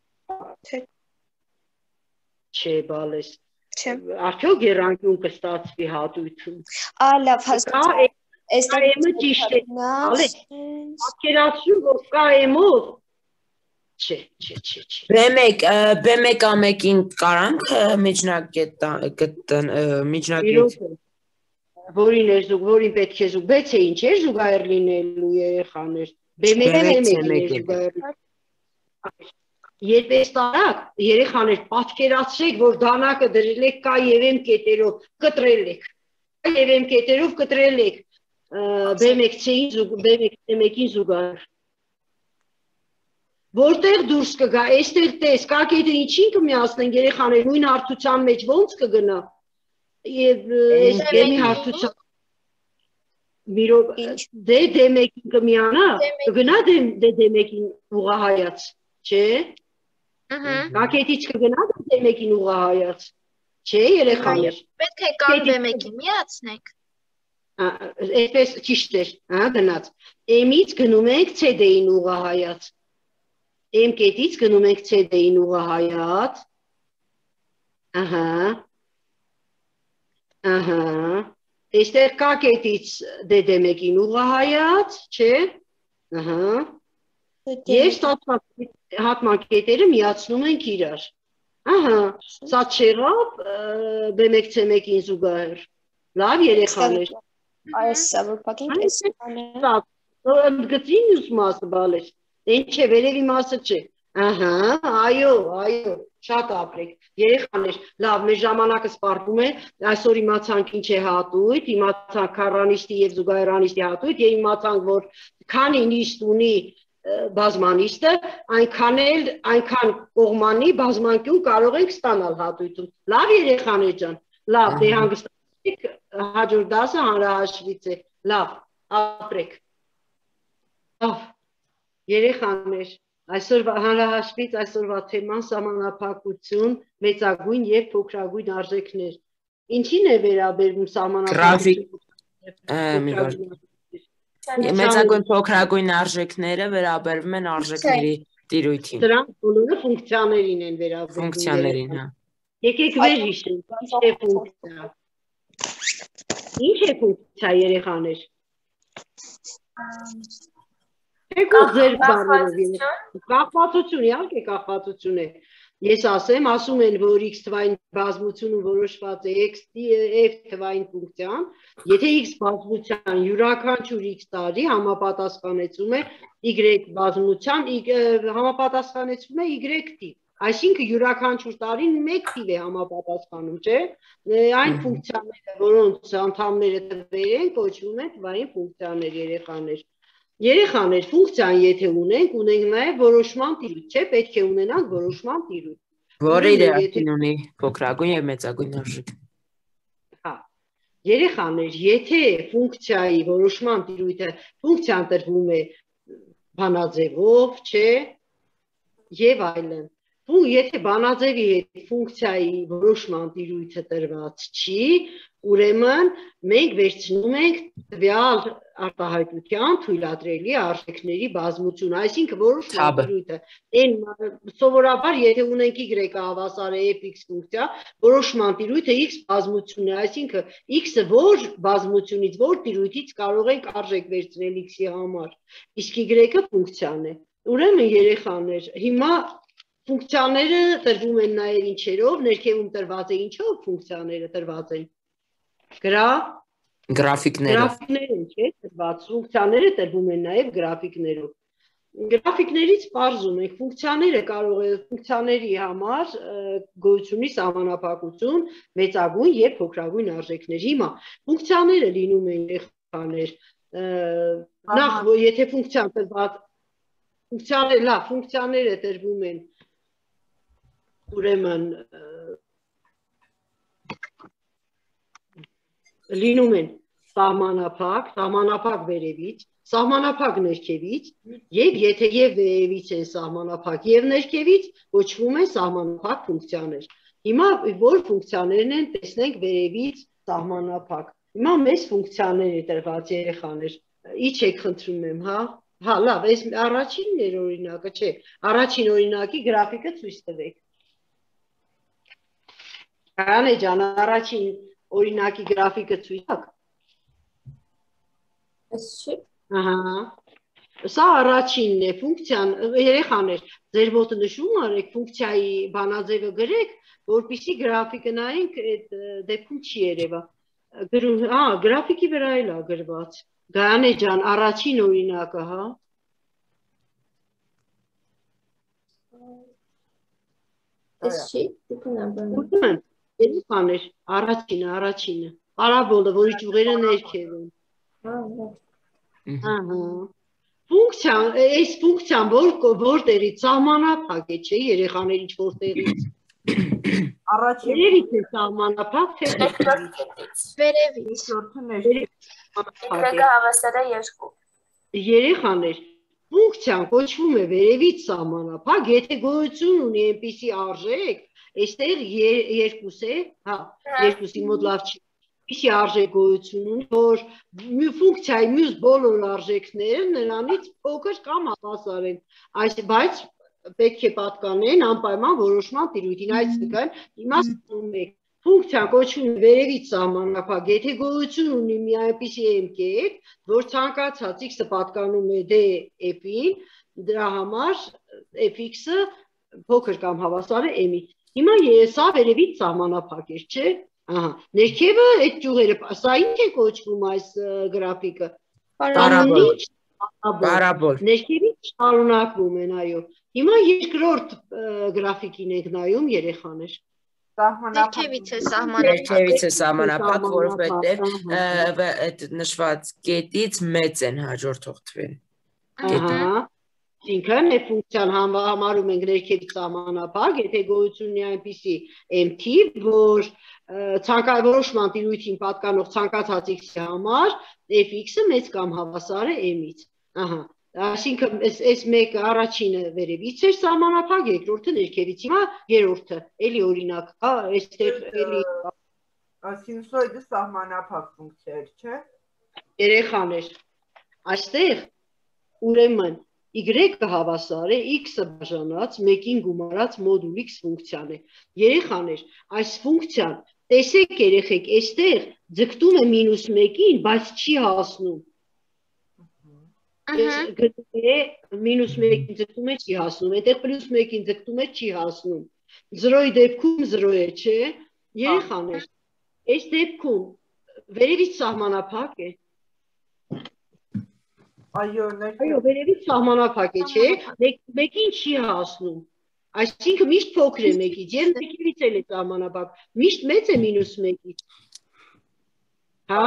A: Չէ բալես
D: Չէ
A: արդյոք երանգուն կստացվի հատույթում
D: լավ հասկացա Այստեղ
A: M-ը ճիշտ է բալես պատկերացրու որ M-ով Չէ
E: B1 A1-ին կարանք միջնակետ
A: Որին էր զուգ, որին պետք է զուգ, բեց է ինչ էր զուգահեռ լինելու երեխաներ Երբ ես տարակ, երեխաներ պատկերացրեք, որ դանակը դրել եք K եւ M կետերով, կտրել եք, K եւ M կետերով կտրել եք B1C1-ին զուգահեռ Որտեղ դուրս կգա, այստեղ տես, K կետը ինչին կմիացնեն երեխաներ, նույն հարթության մեջ ոնց կգնա եւ մի հարթության Դե D1-ին կմիանա, կգնա D1-ին ուղղահայաց, չէ՞։ Կակետից կգնա D1-ին ուղղահայաց, չէ՞ երեխաներ։
G: Պետք է կան D1-ին միացնեք։
A: Այդպես ճիշտ էր, հա, գնաց։ M-ից գնում ենք CD-ին ուղղահայաց։ M կետից գնում ենք CD-ին ուղղահայաց։ Ահա։ Այստեղ K կետից D1-ին ուղղահայաց, չէ՞։ Ահա։ Եվ ստացված հատման կետերը միացնում ենք իրար։ Ահա, սա չեղավ B1C1-ին զուգահեռ։ Լավ երեխաներ։
D: Այս սավոպակին էս
A: Ընդգծի մյուս մասը բալես։ Ինչ չէ, վերևի մասը չէ։ Ահա, այո, շատ ապրեք։ Երեխաներ, լավ, մեր ժամանակը սպառվում է, այսօր իմացանք ինչ է հատույթ, իմացանք քառանիստի եւ զուգահեռանիստի հատույթ, եւ իմացանք, որ քանի նիստ ունի բազմանիստը, այնքան կողմանի բազմանկյուն կարող ենք ստանալ հատույթում։ Լավ երեխաներ ջան, լավ, դե հանգստացեք, հաջորդ դասը հանրահաշվից է։ Լավ, ապրեք։ Ավ, երեխաներ, այսօրվա հանրահաշվից այսօրվա թեման սահմանափակություն, մեծագույն եւ փոքրագույն արժեքներ։ Ինչին է վերաբերվում սահմանափակությունը։
E: Մեծագույն փոքրագույն արժեքները վերաբերվում են արժեքների տիրույթին։
A: Դրանք բոլորը ֆունկցիաներին են վերաբերվում։
E: Ֆունկցիաներին, հա։
A: Եկեք վեր հիշենք, ինչ է ֆունկցիա։ Ինչ է ֆունկցիա երեխաներ։ Եկեք ձեր բառերով։ Կախվածություն, իհարկե կախվածություն է։ Ես ասում են, որ x թվային բազմությունը որոշված է f թվային ֆունկցիան, եթե x բազմության յուրաքանչյուր x տարի համապատասխանեցում է y բազմության, համապատասխանեցում է y-t, այսինքն յուրաքանչյուր տարին մեկ թիվ է համապատասխանում, չէ՞։ Այն ֆունկցիաները, որոնց անդամները թվեր են, կոչվում են թվային ֆունկցիաներ, երեխաներ։ Երեխաներ, ֆունկցիան եթե ունենք նաև որոշման տիրույթ, չէ՞, պետք է ունենանք որոշման տիրույթ։
E: Որը իր արդեն ունի փոքրագույն եւ մեծագույն արժեք։
A: Հա։ Երեխաներ, եթե ֆունկցիայի որոշման տիրույթը ֆունկցիան տրվում է բանաձևով, չէ՞, եւ այլն։ Եթե բանաձևի հետ ֆունկցիայի որոշման տիրույթը տրված չի, ուրեմն մենք վերցնում ենք տվյալ արտահայտության թույլատրելի արժեքների բազմություն, այսինքն որոշման տիրույթը սովորաբար եթե ունենք y-ը հավասար է fx ֆունկցիա, որոշման տիրույթը x բազմությունն է, այսինքն x-ը որ բազմությունից, որ տիրույթից կարող ենք արժեք վերցնել x-ի համար, իսկ y-ը ֆունկցիան է։ Ուրեմն երեխաներ, հիմա ֆունկցիաները տրվում են նաև ինչերով, ներքևում տրված է ինչով ֆունկցիաները տրված են։ Գրաֆիկներով, չէ՞, տրված ֆունկցիաները տրվում են նաև գրաֆիկներով։ Գրաֆիկներից պարզում ենք ֆունկցիաները կարող է ֆունկցիաների համար գոյություն ունի սահմանափակություն, մեծագույն եւ փոքրագույն արժեքներ։ Հիմա ֆունկցիաները լինում են երեխաներ, նախ եթե ֆունկցիան տրված ֆունկցիաները տրվում են ուրեմն լինում են սահմանափակ վերևից, սահմանափակ ներքևից եւ եթե եւ վերևից են սահմանափակ եւ ներքևից կոչվում են սահմանափակ ֆունկցիաներ։ Հիմա որ ֆունկցիաներն են, տեսնենք վերևից սահմանափակ։ Հիմա մեծ ֆունկցիաներ է տրված երեխաներ։ Իջեք խնդրում եմ, հա։ Հա, լավ, այս առաջինն էր օրինակը, չէ։ Առաջին օրինակի գրաֆիկը ցույց տվեք։ Կանե ջան, առաջին օրինակի գրաֆիկը ցույց տաք։
B: Այս չի։
A: Ահա։ Սա առաջինն է, ֆունկցիան, երեխաներ, ձեր ոտը նշում արեք, ֆունկցիայի բանաձևը գրեք, որպեսզի գրաֆիկը նայենք, այդ դեպքում չի երևա։ Հա, գրաֆիկի վրա էլ է գրված։ Գայանե ջան, առաջին օրինակը, հա։
B: Այս չի, դիքնաբանը։
A: Ուտում երեխաներ, առաջինը, պարաբոլը, որի ճյուղերը ներքև են։ Ահա։ Ֆունկցիան, այս ֆունկցիան որտեղից սահմանափակ է, չէ, երեխաներ ինչ որտեղից։ Վերևից է սահմանափակ, թե
G: Վերևից։
F: Y-ը հավասար է 2։
A: Երեխաներ, ֆունկցիան կոչվում է վերևից սահմանափակ, եթե գոյություն ունի այնպիսի արժեք, այստեղ 2 է, հա, 2-ի մոտ լավ չի, այնպիսի արժեք գոյություն ունի, որ ֆունկցիայի մյուս բոլոր արժեքները նրանից փոքր կամ հավասար են, բայց պետք է պատկանեն անպայման որոշման տիրույթին, այսինքն իմաստուն եք, ֆունկցիան կոչվում է վերևից սահմանափակ, եթե գոյություն ունի մի այնպիսի m-կետ, որ ցանկացած x-ը պատկանում է f-ին, դրա համար fx-ը փոքր կամ հավասար է m-ի։ Հիմա սա վերևից սահմանափակ է, չէ՞։ Ահա, ներքևը այդ ճյուղերը, սա ինչ է կոչվում այս գրաֆիկը։ Պարաբոլ։ Ներքևից շարունակվում են, այո։ Հիմա երկրորդ գրաֆիկին ենք նայում երեխաներ։
G: Ներքևից է սահմանափակ,
E: որովհետև այդ նշված կետից մեծ են հաջորդող թվերը։
A: Ահա։ Այսինքն այդ ֆունկցիան համարում ենք ներքևից սահմանափակ, եթե գոյություն ունի այնպիսի MT, որ որոշման տիրույթին պատկանող ցանկացած x-ի համար fx-ը մեծ կամ հավասար է m-ից։ Ահա, այսինքն այս մեկը առաջինը վերևից էր սահմանափակ, երկրորդը ներքևից։ Հիմա երրորդը, էլի օրինակ, հա, այստեղ էլի
C: սինուսոիդը սահմանափակ ֆունկցիա էր, չէ՞։
A: Երեխաներ, այստեղ ուրեմն y-ը հավասար է x-ը բաժանած 1-ին գումարած մոդուլ x ֆունկցիան է։ Երեխաներ, այս ֆունկցիան, տեսեք երեխեք, այստեղ ձգտում է -1-ին, բայց չի հասնում։ -1-ին ձգտում է, չի հասնում, այդտեղ +1-ին ձգտում է, չի հասնում։ 0-ի դեպքում 0 է, չէ։ Երեխաներ, այս դեպքում վերևից սահմանափակ է։
C: Այո,
A: վերևից սահմանափակ է, չէ, մեկին չի հասնում, այսինքն միշտ փոքր է մեկից, և ներքևից էլ է սահմանափակ, միշտ մեծ է -1-ից, հա,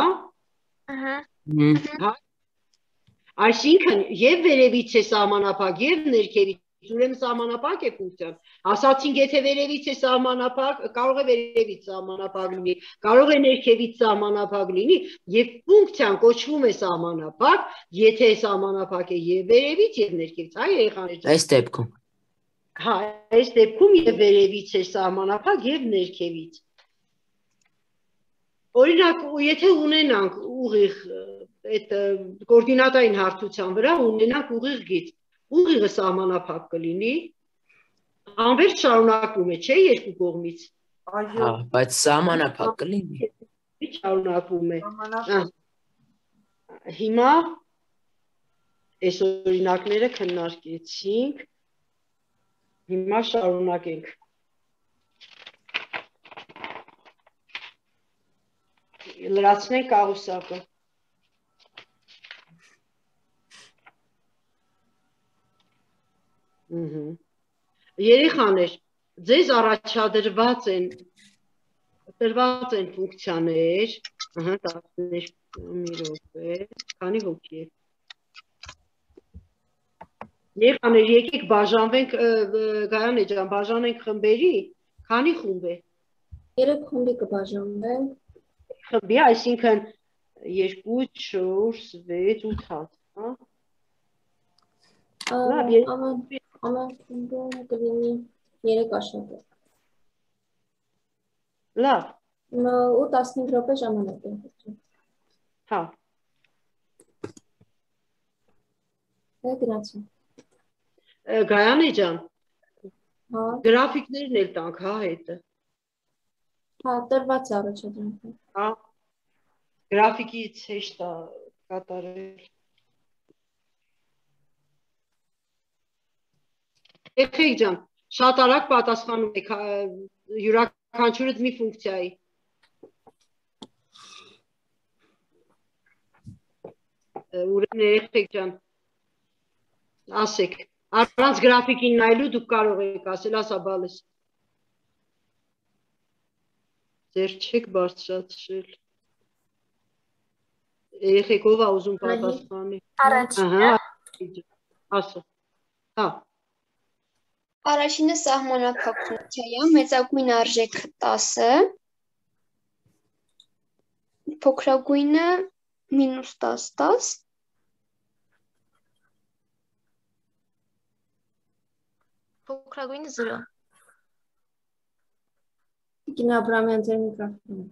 A: այսինքն և վերևից է սահմանափակ, և ներքևից, ուրեմն սահմանափակ է ֆունկցիան, ասացինք, եթե վերևից է սահմանափակ, կարող է վերևից սահմանափակ լինի, կարող է ներքևից սահմանափակ լինի, և ֆունկցիան կոչվում է սահմանափակ, եթե սահմանափակ է և վերևից, և ներքևից, հա երեխաներ։
E: Այս դեպքում։
A: Հա, այս դեպքում և վերևից է սահմանափակ, և ներքևից։ Օրինակ, եթե ունենանք ուղիղ այդ կոորդինատային հարթության վրա, ունենանք ուղիղ գիծ, ուղիղը սահմանափակ կլինի, անվերջ շարունակվում է, չէ, երկու կողմից։
E: Այո, բայց սահմանափակ կլինի։
A: Շարունակվում է։ Հիմա այս օրինակները քննարկեցինք, հիմա շարունակենք։ Լրացնենք կաղուսակը։ Երեխաներ, ձեզ առաջադրված են ֆունկցիաներ, մի րոպե, քանի հոգի է։ Երեխաներ, եկեք բաժանվենք, Գայանե ջան, բաժանենք խմբերի, քանի խումբ է։
B: 3 խմբի կբաժանվենք։
A: Խմբի, այսինքն 2, 4, 6, 8 հատ, հա։
B: Ամեն խմբում կլինի 3 աշխատող։
A: Լավ։
B: Ու 15 րոպե ժամանակ է։
A: Հա։
B: Գրացում։
A: Գայանե ջան, գրաֆիկներն էլ տանք, հա, հետը։
B: Հա, տրված է առաջադրանքը։
A: Հա, գրաֆիկից հեշտ է կատարել։ Երեխեք ջան, շատ արագ պատասխանում եք յուրաքանչյուրդ մի ֆունկցիայի։ Ուրեմն երեխեք ջան, ասեք, առանց գրաֆիկին նայելու դուք կարող եք ասել, ասա բալես։ Ձեր չեք բարձրացրել։ Երեխեք, ով է ուզում պատասխանի։
F: Առաջինը։
A: Ասա։ Հա։
G: Առաջինը սահմանափակ ֆունկցիա է, մեծագույն արժեքը 10-ը, փոքրագույնը -10, 10, փոքրագույնը 0։
B: Տիկին Աբրամյան, ձեր միկրոֆոնը։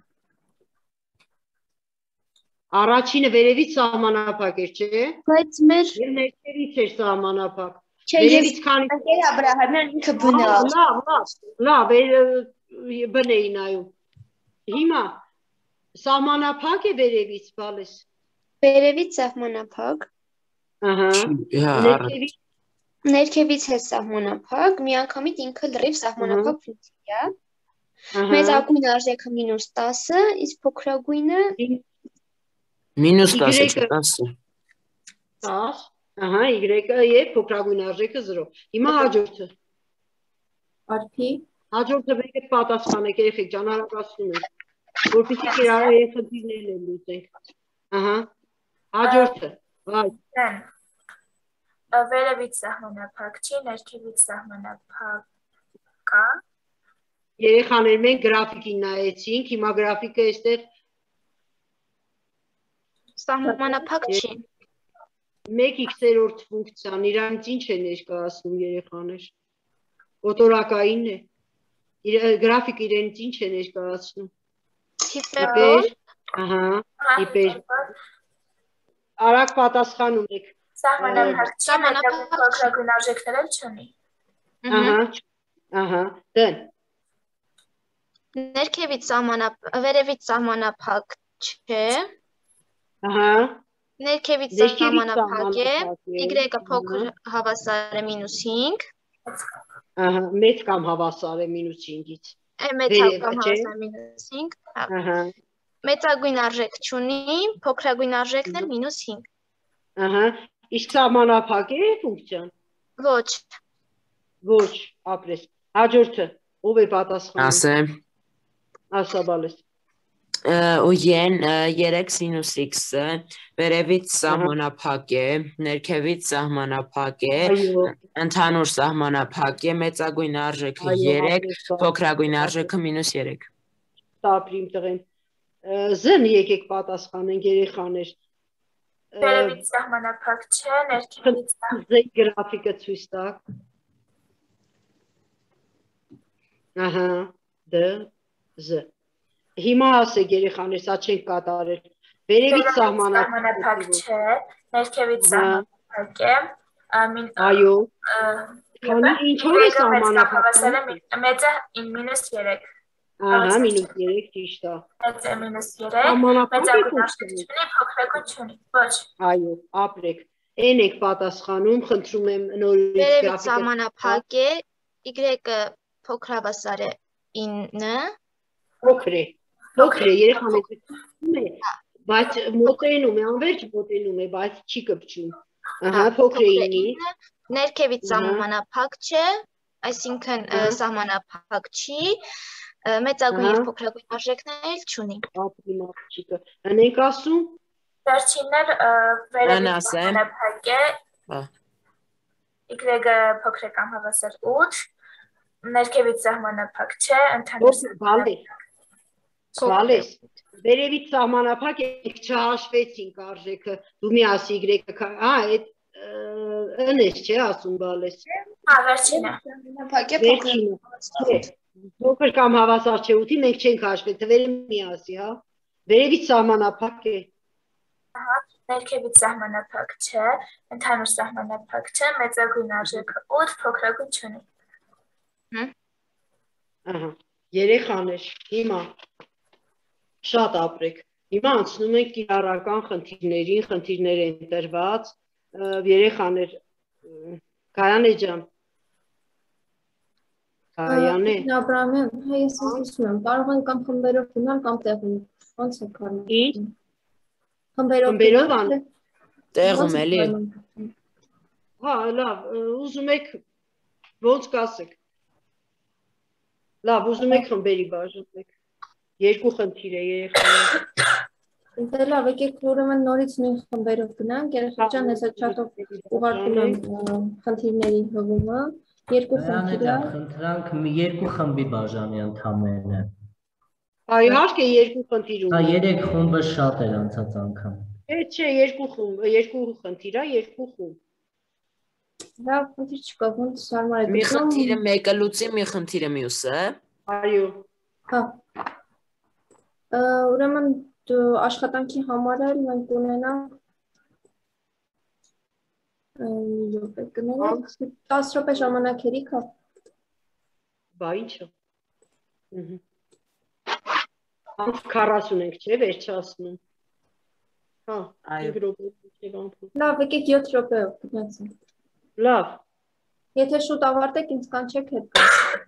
A: Առաջինը վերևից սահմանափակ էր, չէ՞։
G: Բայց մեր
A: Եվ ներքևից էր սահմանափակ։
G: Չէ,
A: Վերևից քանի
G: Անկեր Աբրահամյան ինքը բնա։
A: Լավ, բն էի նայում։ Հիմա սահմանափակ է վերևից, բալես։
G: Վերևից սահմանափակ։
A: Ահա։
G: Ներքևից է սահմանափակ, միանգամից ինքը լրիվ սահմանափակ ֆունկցիա է։ Մեծագույն արժեքը -10-ը, իսկ փոքրագույնը
E: -10-ը, 10։
A: 10, ահա, y-ը եւ փոքրագույն արժեքը 0։ Հիմա հաջորդը։
B: Արփի։
A: Հաջորդը մեկը պատասխանեք, երեխեք ջան, արագացնում եք, որպեսզի կերարի խնդիրներն էլ լուծենք։ Ահա։ Հաջորդը։
F: վերևից սահմանափակ չի, ներքևից սահմանափակ կա։
A: Երեխաներ, մենք գրաֆիկին նայեցինք, հիմա գրաֆիկը այստեղ
G: Սահմանափակ չի։
A: 1x-րդ ֆունկցիան իրանից ինչ է ներկայացնում երեխաներ։ Օտորակայինն է։ Գրաֆիկը իրենից ինչ է ներկայացնում։
G: Հիպերբոլ։
A: Ահա, հիպեր։ Արագ պատասխանում եք։
F: Սահմանափակ չի, փոքրագույն արժեքներ էլ չունի։
A: Ահա, դեն։
G: Վերևից սահմանափակ չէ։
A: Ահա։
G: Ներքևից սահմանափակ է, Y-ը փոքր հավասար է -5։
A: Ահա, մեծ կամ հավասար է -5-ից։
G: Մեծ կամ հավասար -5։
A: Ահա։
G: Մեծագույն արժեք չունի, փոքրագույն արժեքն էլ -5։
A: Ահա, իսկ սահմանափակ է ֆունկցիան։
G: Ոչ։
A: Ոչ, ապրես։ Հաջորդը, ով է պատասխանում։
E: Ասեմ։
A: Ասա բալես։
E: Ու yen 3 - x-ը վերևից սահմանափակ է, ներքևից սահմանափակ է, ընդհանուր սահմանափակ է, մեծագույն արժեքը 3, փոքրագույն արժեքը -3։
A: Տապրիմ տղեն։ Զն եկեք պատասխանենք երեխաներ։
F: Վերևից սահմանափակ չէ, ներքևից
A: Ձեր գրաֆիկը ցույց տաք։ Ահա, Z։ Հիմա ասեք երեխաներ, սա չենք կատարել։ Վերևից
F: սահմանափակ չէ, ներքևից սահմանափակ է։
A: Այո։ Ինչով է սահմանափակ։
F: Մեծը -3։
A: Ահա, -3 ճիշտ է։
F: Մեծը -3, մեծագույն արժեք չունի, փոքրագույն չունի։ Ոչ։
A: Այո, ապրեք։ Էն եք պատասխանում, խնդրում եմ նորից
G: Վերևից սահմանափակ է, Y-ը փոքր հավասար է 9։
A: Փոքր է, երեխաներ, բայց մոտենում է, անverջ մոտենում է, բայց չի կպչում։ Ահա, փոքր է 9։
G: Ներքևից սահմանափակ չէ, այսինքն սահմանափակ չի, մեծագույն եւ փոքրագույն արժեքներ չունի։
A: Ապրիմ աղջիկը։ Անենք ասում։
F: Վերջինն էլ վերևից սահմանափակ է, Y-ը փոքր կամ հավասար 8, ներքևից սահմանափակ չէ, ընդհանուր
A: Բալես, վերևից սահմանափակ եք չհաշվեցինք արժեքը, դու մի ասի Y-ը, այդ ընես չէ ասում բալես։
F: Վերջինը։
A: Փոքր կամ հավասար չէ 8-ի մենք չենք հաշվել, թվերը մի ասի, հա։ Վերևից սահմանափակ է։
F: Ահա, ներքևից սահմանափակ չէ, ընդհանուր սահմանափակ չէ, մեծագույն արժեքը 8, փոքրագույն չունի։
A: Ահա, երեխաներ, հիմա շատ ապրեք։ Հիմա անցնում ենք կիրառական խնդիրներին, խնդիրներ են տրված, երեխաներ, Կարանե ջան։ Կարանե։
B: Աբրահամյան, ես ասում եմ, կարող են կամ խմբերով գնալ կամ տեղում։ Ոնց է կարողանում։
A: Ինչ։
B: Խմբերով
A: ան։
E: Տեղում էլի։
A: Հա, լավ, ուզում եք ոնց կասեք։ Լավ, ուզում եք խմբերի բաժանեք։ Երկու խնդիր է երեխաներ։
B: Դե լավ, եկեք ուրեմն նորից նույն խմբերով գնանք, երեխաչան հեսա չաթով ուղարկում եմ խնդիրների հղումը, երկու խնդիր է։
H: Խնդրանք երկու խմբի բաժանի ընդամենը։
A: Իհարկե երկու խնդիր ունի։
H: 3 խումբը շատ էր անցած անգամ։
A: Չէ, երկու խնդիր է, երկու խումբ։
B: Լավ, խնդիր չկա, ոնց հարմար է։
E: Մի խնդիրը մեկը լուծի, մի խնդիրը մյուսը։
A: Այո։
B: Հա։ Ուրեմն աշխատանքի համար էլ մենք ունենանք 10 րոպե ժամանակ հերիք է։
A: Բա ինչը։ 40 ենք, չէ, վերջացնում։ Հա, 5 րոպե չէ բանփոփ։
B: Լավ, եկեք 7 րոպեով գնացինք։
A: Լավ։
B: Եթե շուտ ավարտեք, ինձ կանչեք հետ գա։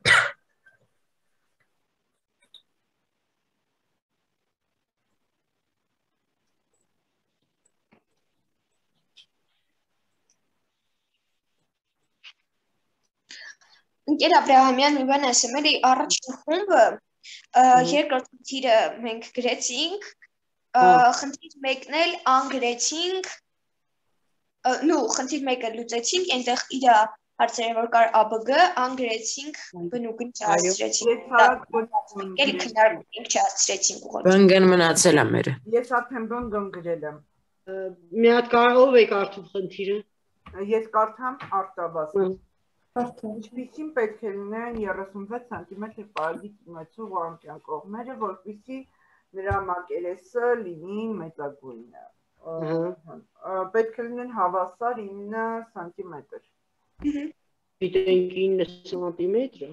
D: Ընկեր Աբրահամյան մի բան ասեմ, էլի առաջին խումբը երկրորդ խնդիրը մենք գրեցինք, խնդիր մեկն էլ անգրեցինք, նու խնդիր մեկը լուծեցինք, այնտեղ իր հարցերը որ կար ԱԲԳ, անգրեցինք, բնուկին չհասցրեցինք։ Էլ քննարկենք չհասցրեցինք ուղղակի։
E: Բնգն մնացել է մերը։
C: Ես արդեն բնգն գրել եմ։
A: Մի հատ ով եք արդյոք խնդիրը։
C: Ես կարդամ Արտավազ։
B: Արդեն։
C: Ինչպիսին պետք է լինեն 36 սանտիմետր պարագի ունեցող անկյան կողմերը, որպեսզի նրա մակերեսը լինի մեծագույնը։ Պետք է լինեն հավասար 9 սանտիմետր։
A: Գիտենք 9 սանտիմետրը։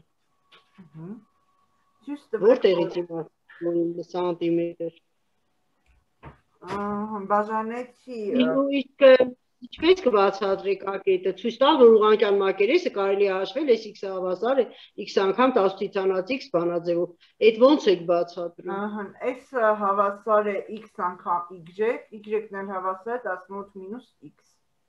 A: Որտեղից իմացա 9 սանտիմետր։
C: Բաժանեցի։
A: Ինչպես կբացատրեք ակետը, ցույց տալ, որ ուղղանկյան մակերեսը կարելի է հաշվել, այս x-ը հավասար է x անգամ 10-ից անած x բանաձևով։ Այդ ոնց եք բացատրում։
C: S-ը հավասար է x անգամ y, y-ն էլ հավասար է 18 մինուս x։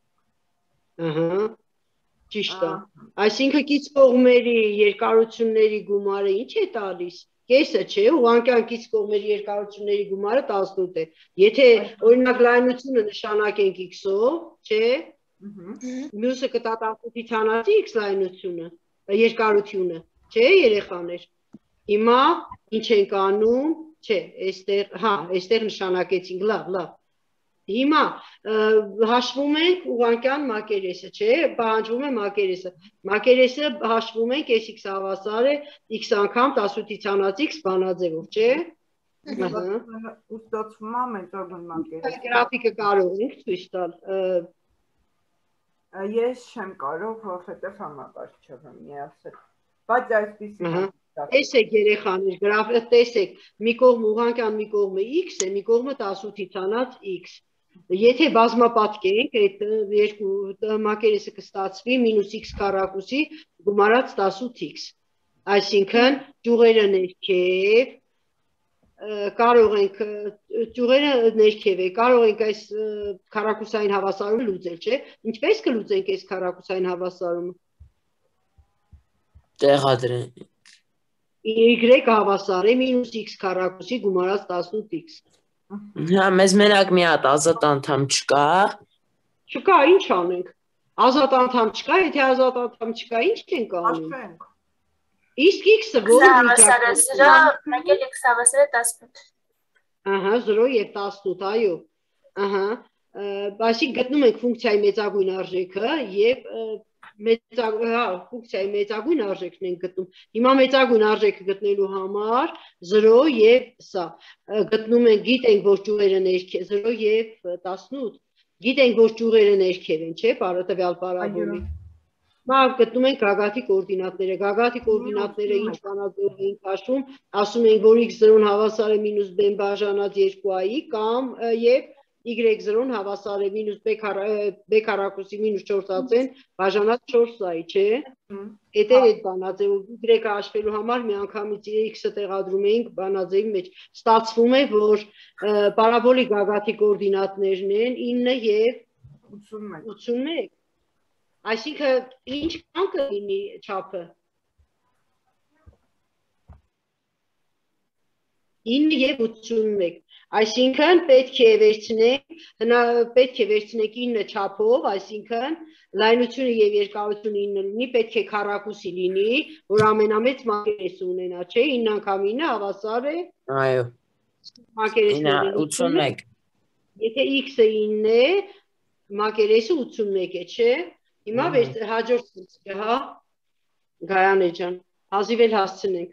A: Ճիշտ է։ Այսինքն կից կողմերի երկարությունների գումարը ինչ է տալիս։ Կեսը չէ, ուղղանկյան կից կողմերի երկարությունների գումարը 18 է։ Եթե օրինակ լայնությունը նշանակենք x-ով, չէ, մյուսը կտա 18-ից անածի x լայնությունը, երկարությունը, չէ, երեխաներ։ Հիմա ինչ ենք անում, չէ, այստեղ նշանակեցինք, լավ։ Հիմա հաշվում ենք ուղղանկյան մակերեսը, չէ, պահանջվում է մակերեսը։ Մակերեսը հաշվում ենք, այս x հավասար է x անգամ 18-ից անած x բանաձևով, չէ։
C: Ստացվում է մեծագույն մակերես։
A: Գրաֆիկը կարող ենք ցույց տալ։
C: Ես չեմ կարող, որովհետև համակարգիչ չեմ միացել։ Բայց այսպեսի
A: Տեսեք երեխաներ, գրաֆը տեսեք, մի կողմ ուղղանկյան մի կողմը x է, մի կողմը 18-ից անած x։ Եթե բազմապատկենք, այդ երկու մակերեսը կստացվի մինուս x քառակուսի գումարած 18x։ Այսինքն ճյուղերը ներքև կարող ենք այս քառակուսային հավասարումը լուծել, չէ՞։ Ինչպես կլուծենք այս քառակուսային հավասարումը։
E: Տեղադրենք։
A: Y հավասար է մինուս x քառակուսի գումարած 18x։
E: Հա, մեզ մենակ մի հատ ազատ անդամ չկա։
A: Չկա, ինչ անենք։ Ազատ անդամ չկա, եթե ազատ անդամ չկա, ինչ ենք անում։ Իսկ x-ը որ
F: վիճակում է։ X հավասար է 18։
A: Ահա, 0 եւ 18, այո։ Ահա, այսինքն գտնում ենք ֆունկցիայի մեծագույն արժեքը եւ ֆունկցիայի մեծագույն արժեքն ենք գտնում։ Հիմա մեծագույն արժեքը գտնելու համար 0 եւ սա գտնում ենք, գիտենք, որ ճյուղերը ներքև 0 եւ 18։ Գիտենք, որ ճյուղերը ներքև են, չէ՞, տվյալ պարաբոլի։ Հիմա գտնում ենք գագաթի կոորդինատները։ Գագաթի կոորդինատները ինչ բանաձևով ենք հաշվում, ասում ենք, որ x0-ն հավասար է մինուս b-ն բաժանած 2i կամ եւ y0-ն հավասար է մինուս b քառակուսի մինուս 4ac-ն բաժանած 4i, չէ։ Հետեր այդ բանաձևով y-ը հաշվելու համար միանգամից x-ը տեղադրում ենք բանաձևի մեջ։ Ստացվում է, որ պարաբոլի գագաթի կոորդինատներն են 9 եւ 81։ Այսինքն ինչ կան կլինի չափը։ 9 եւ 81։ Այսինքն պետք է վերցնենք 9 չափով, այսինքն լայնությունը եւ երկարությունը 9 լինի, պետք է քառակուսի լինի, որ ամենամեծ մակերեսը ունենա, չէ՞, 9 անգամ 9 հավասար է։
E: Այո։
A: Մակերեսը
E: 81։
A: Եթե x-ը 9 է, մակերեսը 81 է, չէ՞։ Հիմա հաջորդ խնդիրը, հա, Գայանե ջան, հազիվ էլ հասցնենք։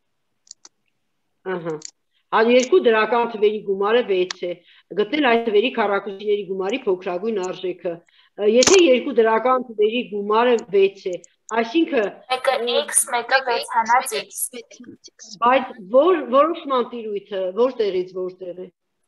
A: Ահա։ Երկու դրական թվերի գումարը 6 է։ Գտնել այդ թվերի քառակուսիների գումարի փոքրագույն արժեքը։ Եթե երկու դրական թվերի գումարը 6 է, այսինքն
F: մեկը x, մեկը 6 հանած x։
A: Բայց որոշման տիրույթը որտեղից որտեղ է։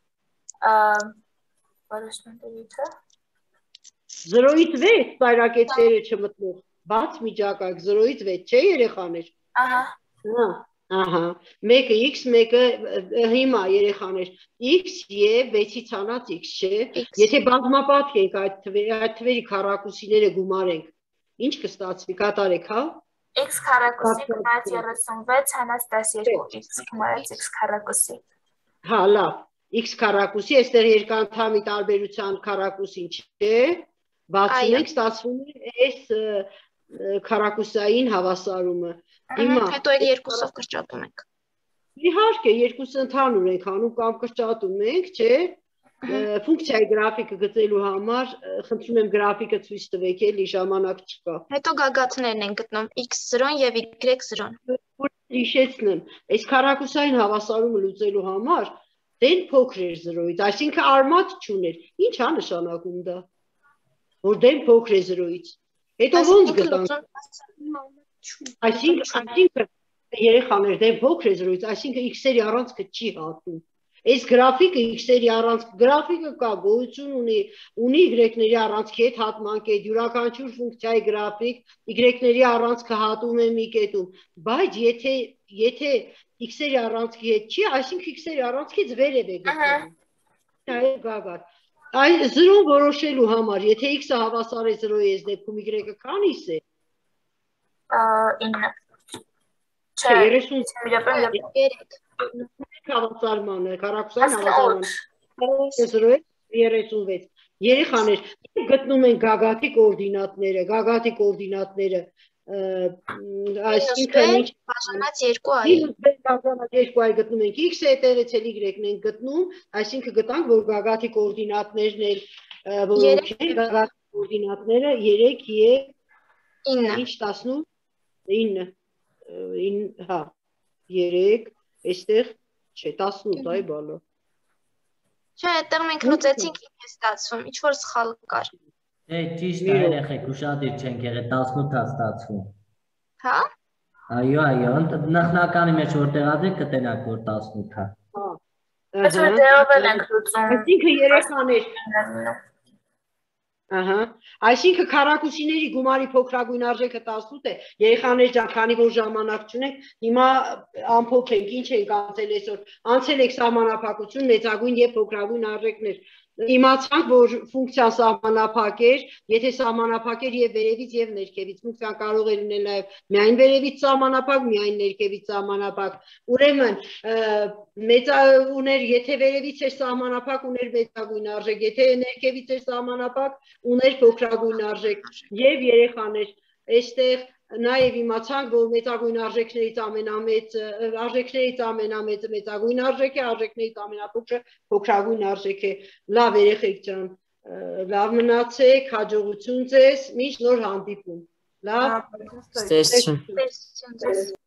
F: Որոշման տիրույթը
A: 0-ից 6 ծայրակետերը չմտնող, բաց միջակայք 0-ից 6, չէ երեխաներ։
F: Ահա։
A: Ահա, մեկը x, մեկը հիմա երեխաներ, x եւ 6-ից անած x, չէ։ Եթե բազմապատկենք այդ թվերի քառակուսիները գումարենք, ինչ կստացվի, կատարեք, հա։
F: x քառակուսի գումարած 36 հանած 12, x գումարած x քառակուսի։
A: Հա, լավ, x քառակուսի, այստեղ երկանդամի տարբերության քառակուսին չէ։ բացում ենք, ստացվում է այս քառակուսային հավասարումը։
F: Հետո էլ երկուսով կրճատում ենք։
A: Իհարկե, երկուսը ընդհանուր ենք անում կամ կրճատում ենք, չէ՞։ Ֆունկցիայի գրաֆիկը գծելու համար խնդրում եմ գրաֆիկը ցույց տվեք, էլի ժամանակ չկա։
F: Հետո գագաթներն են գտնում x0 եւ y0։
A: Հիշեցնեմ, այս քառակուսային հավասարումը լուծելու համար դեն փոքր էր 0-ից, այսինքն արմատ չուներ։ Ինչ է նշանակում դա։ Որ դեն փոքր է 0-ից։ Հետո ոնց գտանք։ Այսինքն երեխաներ դեն փոքր է 0-ից, այսինքն x-երի առանցքը չի հատում։ Այս գրաֆիկը x-երի առանցք գրաֆիկը կա, գոյություն ունի y-ների առանցքի հետ հատման կետ, յուրաքանչյուր ֆունկցիայի գրաֆիկ y-ների առանցքը հատում է մի կետում, բայց եթե x-երի առանցքի հետ չի, այսինքն x-երի առանցքից վերև է գտնվում։ Դա գագաթ։ Այս 0-ն որոշելու համար, եթե x-ը հավասար է 0-ի, այս դեպքում y-ը քանիս է։
F: 9։
A: Չէ, 33 հավասարմանը, քառակուսային հավասարմանը 36։ Երեխաներ, գտնում են գագաթի կոորդինատները, այսինքն
F: բաժանած 2i։
A: բաժանած 2i գտնում ենք x-ը, հետևից էլ y-ն ենք գտնում, այսինքն գտանք, որ գագաթի կոորդինատներն էլ որոնք են, գագաթի կոորդինատները 3 եւ
F: 9։
A: Ինչ 19, հա, 3, այստեղ չէ, 18, այ բալա։
F: Չէ, այդտեղ մենք լուծեցինք ինչ է ստացվում, ինչ որ սխալ կար։
H: Ճիշտ է, երեխեք, ուշադիր չենք եղել, 18-ա ստացվում։
F: Հա։
H: Այո, նախնականի մեջ որ տեղադրեք կտենակ, որ 18-ա։
F: Բայց որ դերով էլ ենք լուծում։
A: Այսինքն երեխաներ։ Ահա, այսինքն քառակուսիների գումարի փոքրագույն արժեքը 18 է, երեխաներ ջան, քանի որ ժամանակ չունենք, հիմա ամփոփ ենք, ինչ ենք անցել այսօր, անցել ենք սահմանափակություն, մեծագույն եւ փոքրագույն արժեքներ, իմացանք, որ ֆունկցիան սահմանափակ էր, եթե սահմանափակ էր եւ վերևից եւ ներքևից, ֆունկցիան կարող է լինել նաեւ միայն վերևից սահմանափակ, միայն ներքևից սահմանափակ, ուրեմն ուներ, եթե վերևից էր սահմանափակ, ուներ մեծագույն արժեք, եթե ներքևից էր սահմանափակ, ուներ փոքրագույն արժեք եւ երեխաներ, այստեղ նաեւ իմացանք, որ մեծագույն արժեքներից ամենամեծը մեծագույն արժեք է, արժեքներից ամենափոքրը փոքրագույն արժեք է։ Լավ երեխեք ջան, լավ մնացեք, հաջողություն ձեզ, մինչ նոր հանդիպում։ Լավ։
E: Ստեսություն։